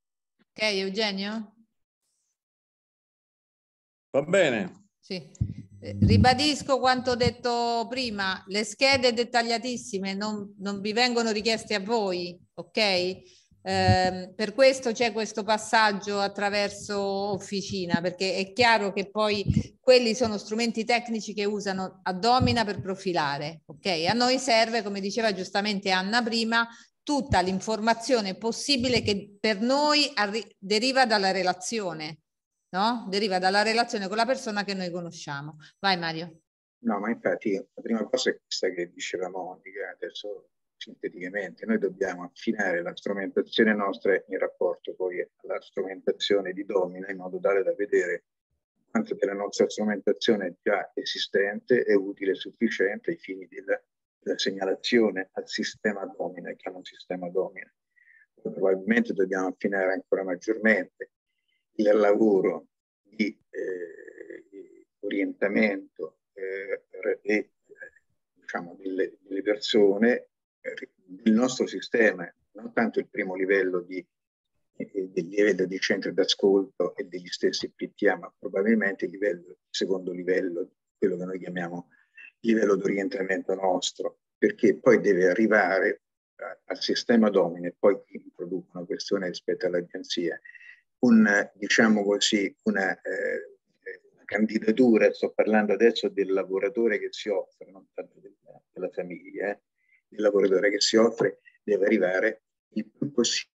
Ok, Eugenio? Va bene. Sì. Ribadisco quanto detto prima, le schede dettagliatissime non, non vi vengono richieste a voi, ok? Eh, per questo c'è questo passaggio attraverso officina, perché è chiaro che poi quelli sono strumenti tecnici che usano a Domina per profilare, ok? A noi serve, come diceva giustamente Anna prima, tutta l'informazione possibile che per noi deriva dalla relazione, no? Deriva dalla relazione con la persona che noi conosciamo. Vai Mario. No, ma infatti la prima cosa è questa che diceva Monica, adesso sinteticamente, noi dobbiamo affinare la strumentazione nostra in rapporto poi alla strumentazione di Domina, in modo tale da vedere quanto della nostra strumentazione già esistente è utile e sufficiente ai fini della, della segnalazione al sistema Domina, che è un sistema Domina. Probabilmente dobbiamo affinare ancora maggiormente il lavoro di eh, orientamento eh, e diciamo delle, delle persone, eh, del nostro sistema, non tanto il primo livello di, eh, del livello di centri d'ascolto e degli stessi P T A, ma probabilmente il, livello, il secondo livello, quello che noi chiamiamo il livello di orientamento nostro, perché poi deve arrivare a, al sistema Domina e poi introduce una questione rispetto all'agenzia. Un, diciamo così, una eh, candidatura, sto parlando adesso del lavoratore che si offre, non tanto della, della famiglia, eh. Il lavoratore che si offre deve arrivare il più possibile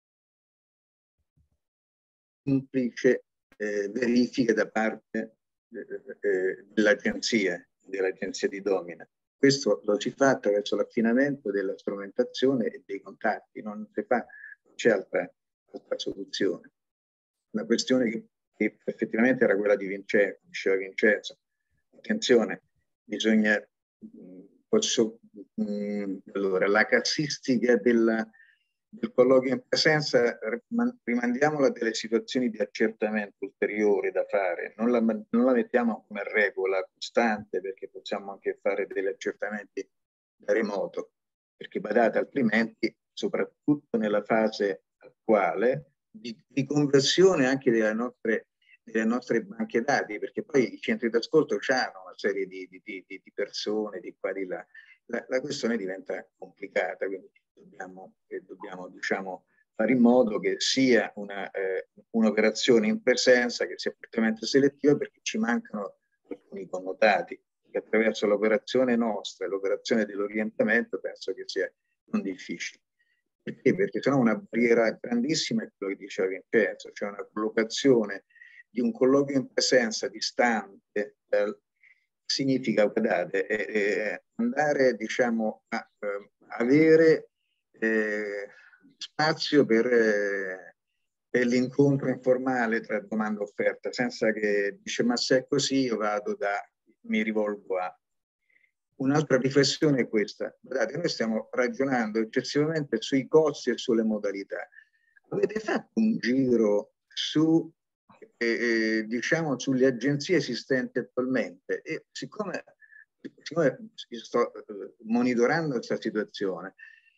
semplice eh, verifiche da parte eh, eh, dell'agenzia, dell'agenzia di Domina. Questo lo si fa attraverso l'affinamento della strumentazione e dei contatti, non si fa, non c'è altra, altra soluzione. Una questione che, che effettivamente era quella di Vincenzo, diceva Vincenzo, attenzione, bisogna, posso, mh, allora, la cassistica della, del colloquio in presenza rimandiamola a delle situazioni di accertamento ulteriori da fare, non la, non la mettiamo come regola costante, perché possiamo anche fare degli accertamenti da remoto, perché badate, altrimenti, soprattutto nella fase attuale, Di, di conversione anche delle nostre, delle nostre banche dati, perché poi i centri d'ascolto hanno una serie di, di, di, di persone di qua di là. La, la questione diventa complicata, quindi dobbiamo, eh, dobbiamo diciamo, fare in modo che sia una, eh, un'operazione in presenza che sia fortemente selettiva, perché ci mancano alcuni connotati, che attraverso l'operazione nostra e l'operazione dell'orientamento penso che sia non difficile. Perché? Perché sennò una barriera grandissima è quello che diceva Vincenzo, cioè una collocazione di un colloquio in presenza distante, eh, significa, guardate, eh, andare diciamo a eh, avere eh, spazio per, eh, per l'incontro informale tra domanda e offerta, senza che dice ma se è così io vado da, mi rivolgo a. Un'altra riflessione è questa. Guardate, noi stiamo ragionando eccessivamente sui costi e sulle modalità. Avete fatto un giro su, eh, diciamo, sulle agenzie esistenti attualmente? E siccome, siccome sto monitorando questa situazione,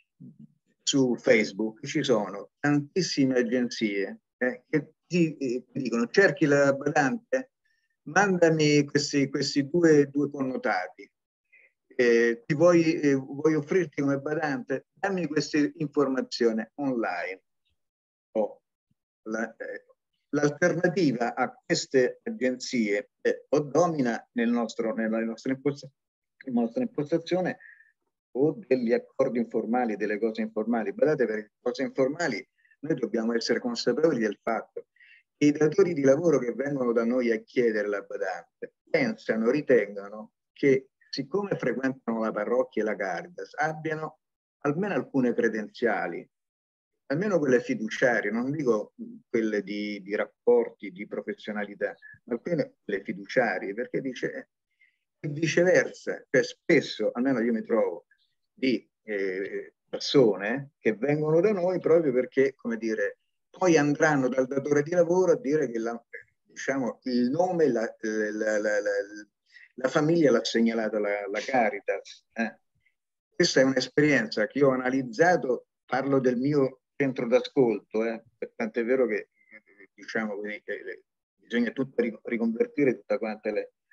su Facebook ci sono tantissime agenzie eh, che ti, eh, ti dicono cerchi la badante, mandami questi, questi due, due connotati. Eh, ti vuoi, eh, vuoi offrirti come badante? Dammi queste informazioni online. Oh, la, eh, l'alternativa a queste agenzie eh, o Domina nel nostro, nella nostra, imposta, nella nostra impostazione o degli accordi informali, delle cose informali. Badate, per le cose informali noi dobbiamo essere consapevoli del fatto che i datori di lavoro che vengono da noi a chiedere la badante pensano, ritengono che siccome frequentano la parrocchia e la Caritas, abbiano almeno alcune credenziali, almeno quelle fiduciarie, non dico quelle di, di rapporti, di professionalità, ma quelle fiduciarie, perché dice e viceversa, cioè spesso, almeno io mi trovo, di eh, persone che vengono da noi proprio perché, come dire, poi andranno dal datore di lavoro a dire che la, diciamo, il nome, la, la, la, la La famiglia l'ha segnalata la, la Caritas. Eh. Questa è un'esperienza che io ho analizzato, parlo del mio centro d'ascolto, eh, tant'è vero che diciamo così, che bisogna tutto riconvertire tutte quante le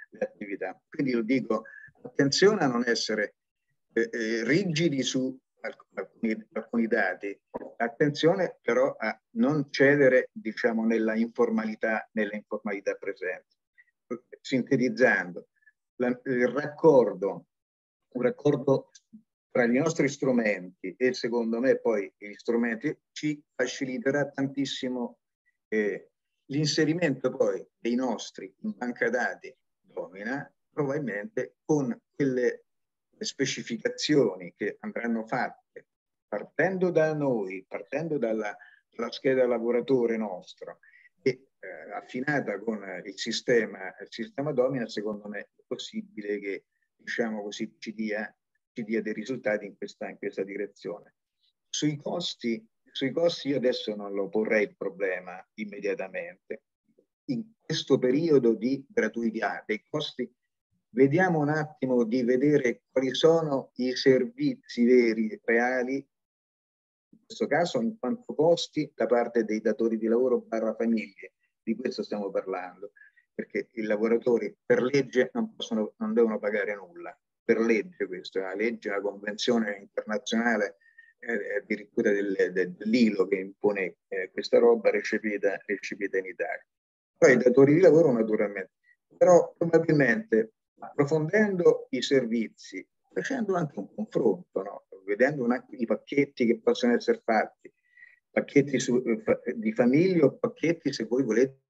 le attività. Quindi io dico, attenzione a non essere eh, eh, rigidi su alcuni, alcuni dati, attenzione però a non cedere, diciamo, nella informalità, nella informalità presente. Sintetizzando, la, il raccordo, un raccordo tra i nostri strumenti e secondo me poi gli strumenti ci faciliterà tantissimo eh, l'inserimento poi dei nostri in banca dati Domina, probabilmente con quelle specificazioni che andranno fatte partendo da noi, partendo dalla, dalla scheda lavoratore nostro e eh, affinata con il sistema, il sistema Domina, secondo me è possibile che, diciamo così, ci dia, ci dia dei risultati in questa, in questa direzione. Sui costi, sui costi io adesso non lo porrei il problema immediatamente. In questo periodo di gratuità dei costi, vediamo un attimo di vedere quali sono i servizi veri, reali, in questo caso in quanto costi da parte dei datori di lavoro barra famiglie. Di questo stiamo parlando, perché i lavoratori per legge non, possono, non devono pagare nulla. Per legge, questa è una legge, una convenzione internazionale eh, addirittura del, del, dell'I L O che impone eh, questa roba recepita, recepita in Italia. Poi i datori di lavoro naturalmente, però probabilmente approfondendo i servizi, facendo anche un confronto, no? Vedendo un, i pacchetti che possono essere fatti, pacchetti su, di famiglia o pacchetti, se voi volete,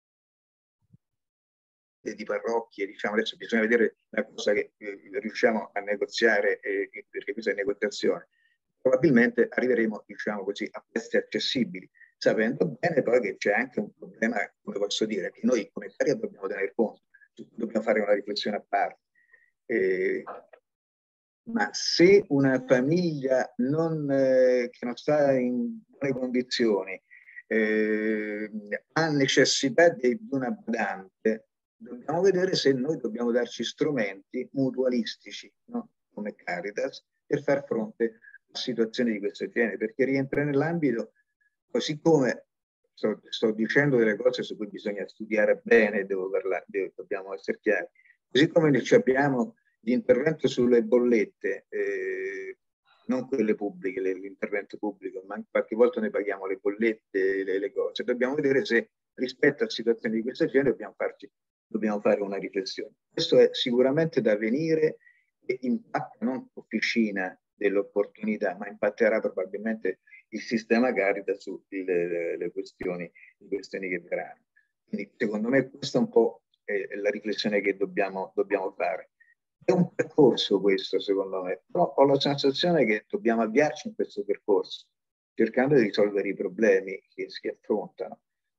di parrocchie, diciamo, adesso bisogna vedere la cosa che eh, riusciamo a negoziare, eh, perché questa è negoziazione. Probabilmente arriveremo, diciamo così, a prezzi accessibili, sapendo bene poi che c'è anche un problema, come posso dire, che noi come Italia dobbiamo tener conto, dobbiamo fare una riflessione a parte. Eh, ma se una famiglia non, eh, che non sta in buone condizioni eh, ha necessità di una badante, dobbiamo vedere se noi dobbiamo darci strumenti mutualistici, no? Come Caritas, per far fronte a situazioni di questo genere, perché rientra nell'ambito, così come sto, sto dicendo delle cose su cui bisogna studiare bene, devo parlare, devo, dobbiamo essere chiari, così come noi abbiamo l'intervento sulle bollette, eh, non quelle pubbliche, l'intervento pubblico, ma qualche volta ne paghiamo le bollette, le, le cose, dobbiamo vedere se rispetto a situazioni di questo genere dobbiamo, farci, dobbiamo fare una riflessione. Questo è sicuramente da venire e impatta non officina dell'opportunità, ma impatterà probabilmente il sistema Caritas sulle le, le questioni, le questioni che verranno. Quindi secondo me questa è un po' è la riflessione che dobbiamo, dobbiamo fare. È un percorso questo, secondo me, però ho la sensazione che dobbiamo avviarci in questo percorso, cercando di risolvere i problemi che si affrontano.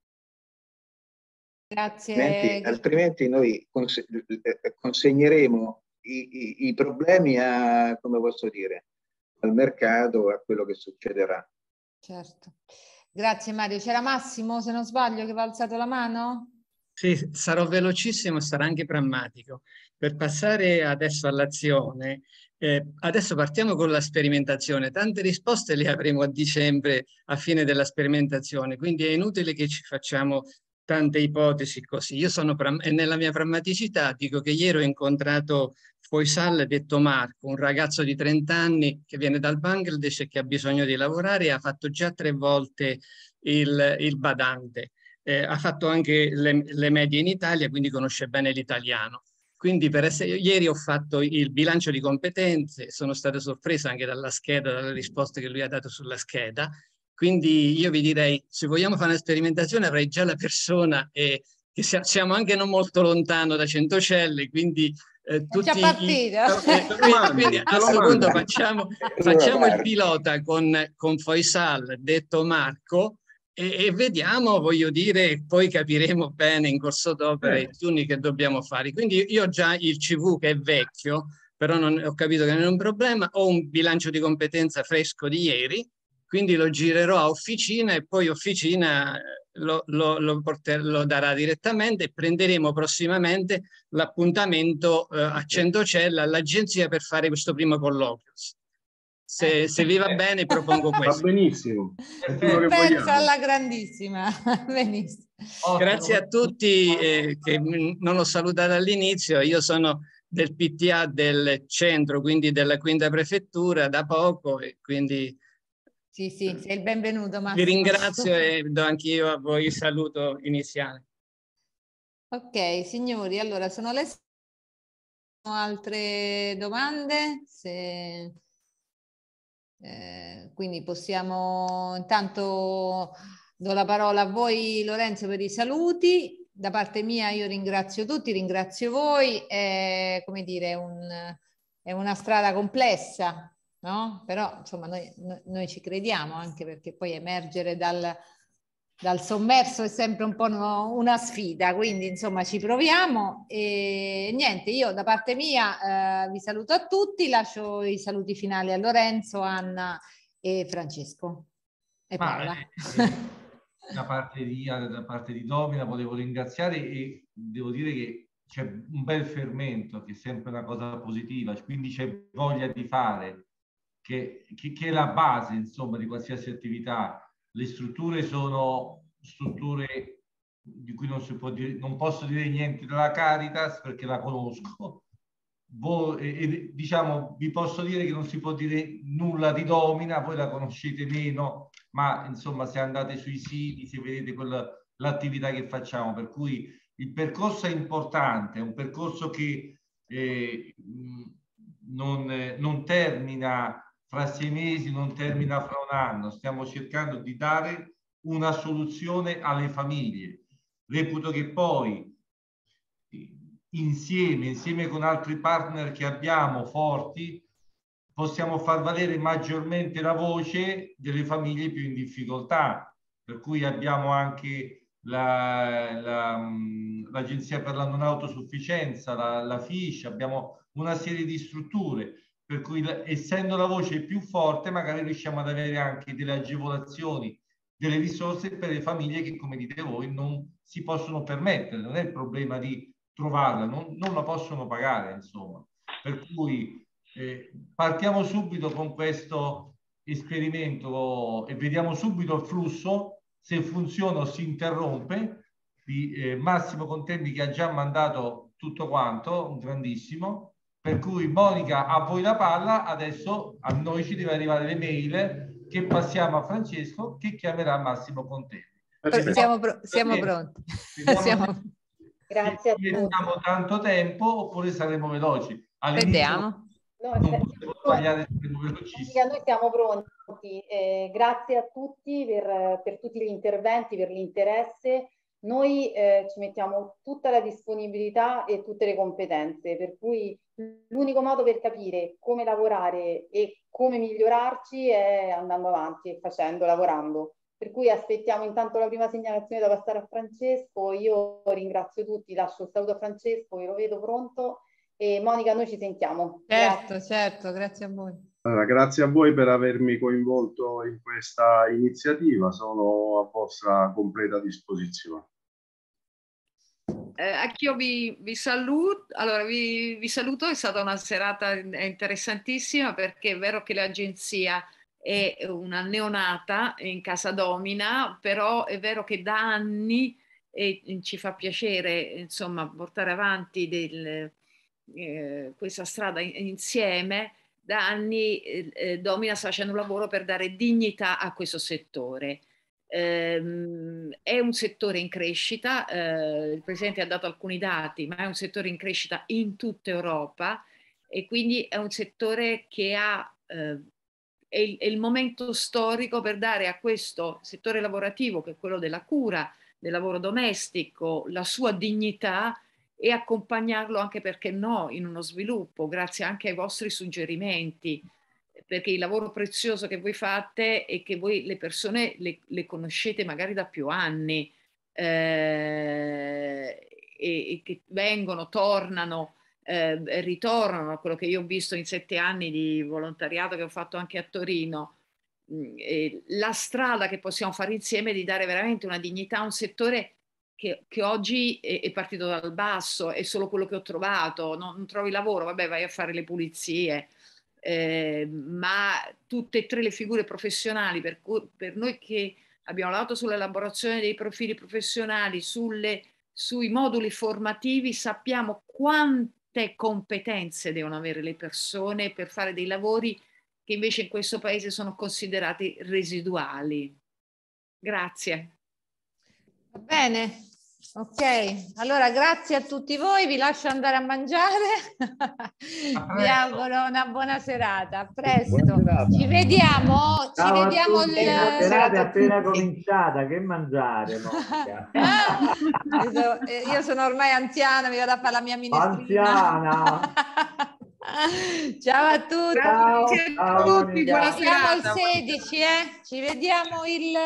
Grazie. Altrimenti, altrimenti noi cons consegneremo i, i, i problemi a, come posso dire, al mercato, a quello che succederà. Certo. Grazie Mario. C'era Massimo, se non sbaglio, che aveva alzato la mano? Sì, sarò velocissimo, sarà anche prammatico. Per passare adesso all'azione, eh, adesso partiamo con la sperimentazione. Tante risposte le avremo a dicembre, a fine della sperimentazione, quindi è inutile che ci facciamo tante ipotesi così. Io sono, e nella mia prammaticità dico che ieri ho incontrato Faisal, detto Marco, un ragazzo di trenta anni che viene dal Bangladesh e che ha bisogno di lavorare e ha fatto già tre volte il, il badante. Eh, ha fatto anche le, le medie in Italia, quindi conosce bene l'italiano. Quindi per essere, ieri ho fatto il bilancio di competenze, sono stata sorpresa anche dalla scheda, dalle risposte che lui ha dato sulla scheda. Quindi io vi direi, se vogliamo fare una sperimentazione avrei già la persona, e che siamo anche non molto lontano da Centocelle, quindi eh, tutti già partita. I, eh, quindi, quindi a questo punto facciamo, facciamo il pilota con, con Faisal, detto Marco, e, e vediamo, voglio dire, poi capiremo bene in corso d'opera eh. i turni che dobbiamo fare. Quindi io ho già il C V che è vecchio, però non, ho capito che non è un problema, ho un bilancio di competenza fresco di ieri, quindi lo girerò a Officina e poi Officina lo, lo, lo, porter, lo darà direttamente e prenderemo prossimamente l'appuntamento eh, a Centocelle all'agenzia per fare questo primo colloquio. Se, se vi va bene propongo questo. Va benissimo. Penso alla grandissima. Benissimo. Grazie a tutti eh, che non ho salutato all'inizio. Io sono del P T A del centro, quindi della quinta prefettura, da poco, e quindi sì, sì, sei il benvenuto, Massimo. Vi ringrazio e do anch'io a voi il saluto iniziale. Ok, signori, allora sono le altre domande? Se... Eh, quindi possiamo, intanto do la parola a voi, Lorenzo, per i saluti. Da parte mia io ringrazio tutti, ringrazio voi. È, come dire, un, è una strada complessa, no? Però insomma noi, noi ci crediamo, anche perché poi emergere dal, dal sommerso è sempre un po' una sfida, quindi insomma ci proviamo. E niente, io da parte mia eh, vi saluto a tutti, lascio i saluti finali a Lorenzo, Anna e Francesco e Paola. Ma, eh, da parte di da parte di Domina volevo ringraziare, e devo dire che c'è un bel fermento, che è sempre una cosa positiva, quindi c'è voglia di fare, che, che, che è la base insomma di qualsiasi attività. Le strutture sono strutture di cui non si può dire, non posso dire niente della Caritas perché la conosco. Voi, e, diciamo, vi posso dire che non si può dire nulla di Domina, voi la conoscete meno, ma insomma se andate sui siti, se vedete l'attività che facciamo, per cui il percorso è importante, è un percorso che eh, non, non termina fra sei mesi, non termina fra un anno. Stiamo cercando di dare una soluzione alle famiglie. Reputo che poi insieme, insieme con altri partner che abbiamo forti, possiamo far valere maggiormente la voce delle famiglie più in difficoltà, per cui abbiamo anche la, la, l'Agenzia per la non autosufficienza, la, la F I S C, abbiamo una serie di strutture, per cui essendo la voce più forte magari riusciamo ad avere anche delle agevolazioni, delle risorse per le famiglie che, come dite voi, non si possono permettere. Non è il problema di trovarla, non, non la possono pagare, insomma. Per cui eh, partiamo subito con questo esperimento e vediamo subito il flusso, se funziona o si interrompe. Di eh, Massimo Contendi, che ha già mandato tutto quanto, un grandissimo. Per cui Monica, a voi la palla, adesso a noi ci deve arrivare le mail che passiamo a Francesco, che chiamerà Massimo Contendi. Siamo, pro siamo pronti. Siamo... Grazie a tutti. Abbiamo tanto tempo oppure saremo veloci? Vediamo. No, non possiamo sbagliare, saremo velocissimi. Noi siamo pronti. Eh, grazie a tutti per, per tutti gli interventi, per l'interesse. Noi eh, ci mettiamo tutta la disponibilità e tutte le competenze, per cui l'unico modo per capire come lavorare e come migliorarci è andando avanti e facendo, lavorando. Per cui aspettiamo intanto la prima segnalazione da passare a Francesco. Io ringrazio tutti, lascio il saluto a Francesco, che lo vedo pronto. E Monica, noi ci sentiamo. Certo, grazie. certo, grazie a voi. Allora, grazie a voi per avermi coinvolto in questa iniziativa, sono a vostra completa disposizione. Eh, anch'io vi, vi saluto, allora vi, vi saluto, è stata una serata interessantissima, perché è vero che l'agenzia è una neonata in Casa Domina, però è vero che da anni, e ci fa piacere insomma portare avanti del, eh, questa strada insieme, da anni eh, Domina sta facendo un lavoro per dare dignità a questo settore. Um, è un settore in crescita, uh, il Presidente ha dato alcuni dati, ma è un settore in crescita in tutta Europa, e quindi è un settore che ha, uh, è, il, è il momento storico per dare a questo settore lavorativo, che è quello della cura, del lavoro domestico, la sua dignità, e accompagnarlo anche, perché no, in uno sviluppo, grazie anche ai vostri suggerimenti, perché il lavoro prezioso che voi fate è che voi le persone le, le conoscete magari da più anni, eh, e, e che vengono, tornano, eh, ritornano, a quello che io ho visto in sette anni di volontariato che ho fatto anche a Torino. E la strada che possiamo fare insieme è di dare veramente una dignità a un settore che, che oggi è, è partito dal basso, è solo quello che ho trovato, non, non trovi lavoro, vabbè, vai a fare le pulizie. eh, ma tutte e tre le figure professionali, per, cui, per noi che abbiamo lavorato sull'elaborazione dei profili professionali, sulle, sui moduli formativi, sappiamo quante competenze devono avere le persone per fare dei lavori che invece in questo paese sono considerati residuali. Grazie. Va bene, ok. Allora grazie a tutti voi, vi lascio andare a mangiare. Vi auguro una buona serata. A presto. Ci vediamo. Ci Ciao vediamo a tutti, il... la serata è appena cominciata, che mangiare, Monica? io, sono, io sono ormai anziana, mi vado a fare la mia minestrina. Anziana! Ciao a tutti. Ciao, Grazie ciao, a tutti, buona Ci vediamo il serata. sedici, eh? Ci vediamo il,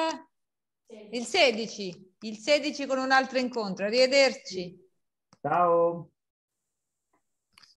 il sedici. Il sedici con un altro incontro. Arrivederci. Ciao.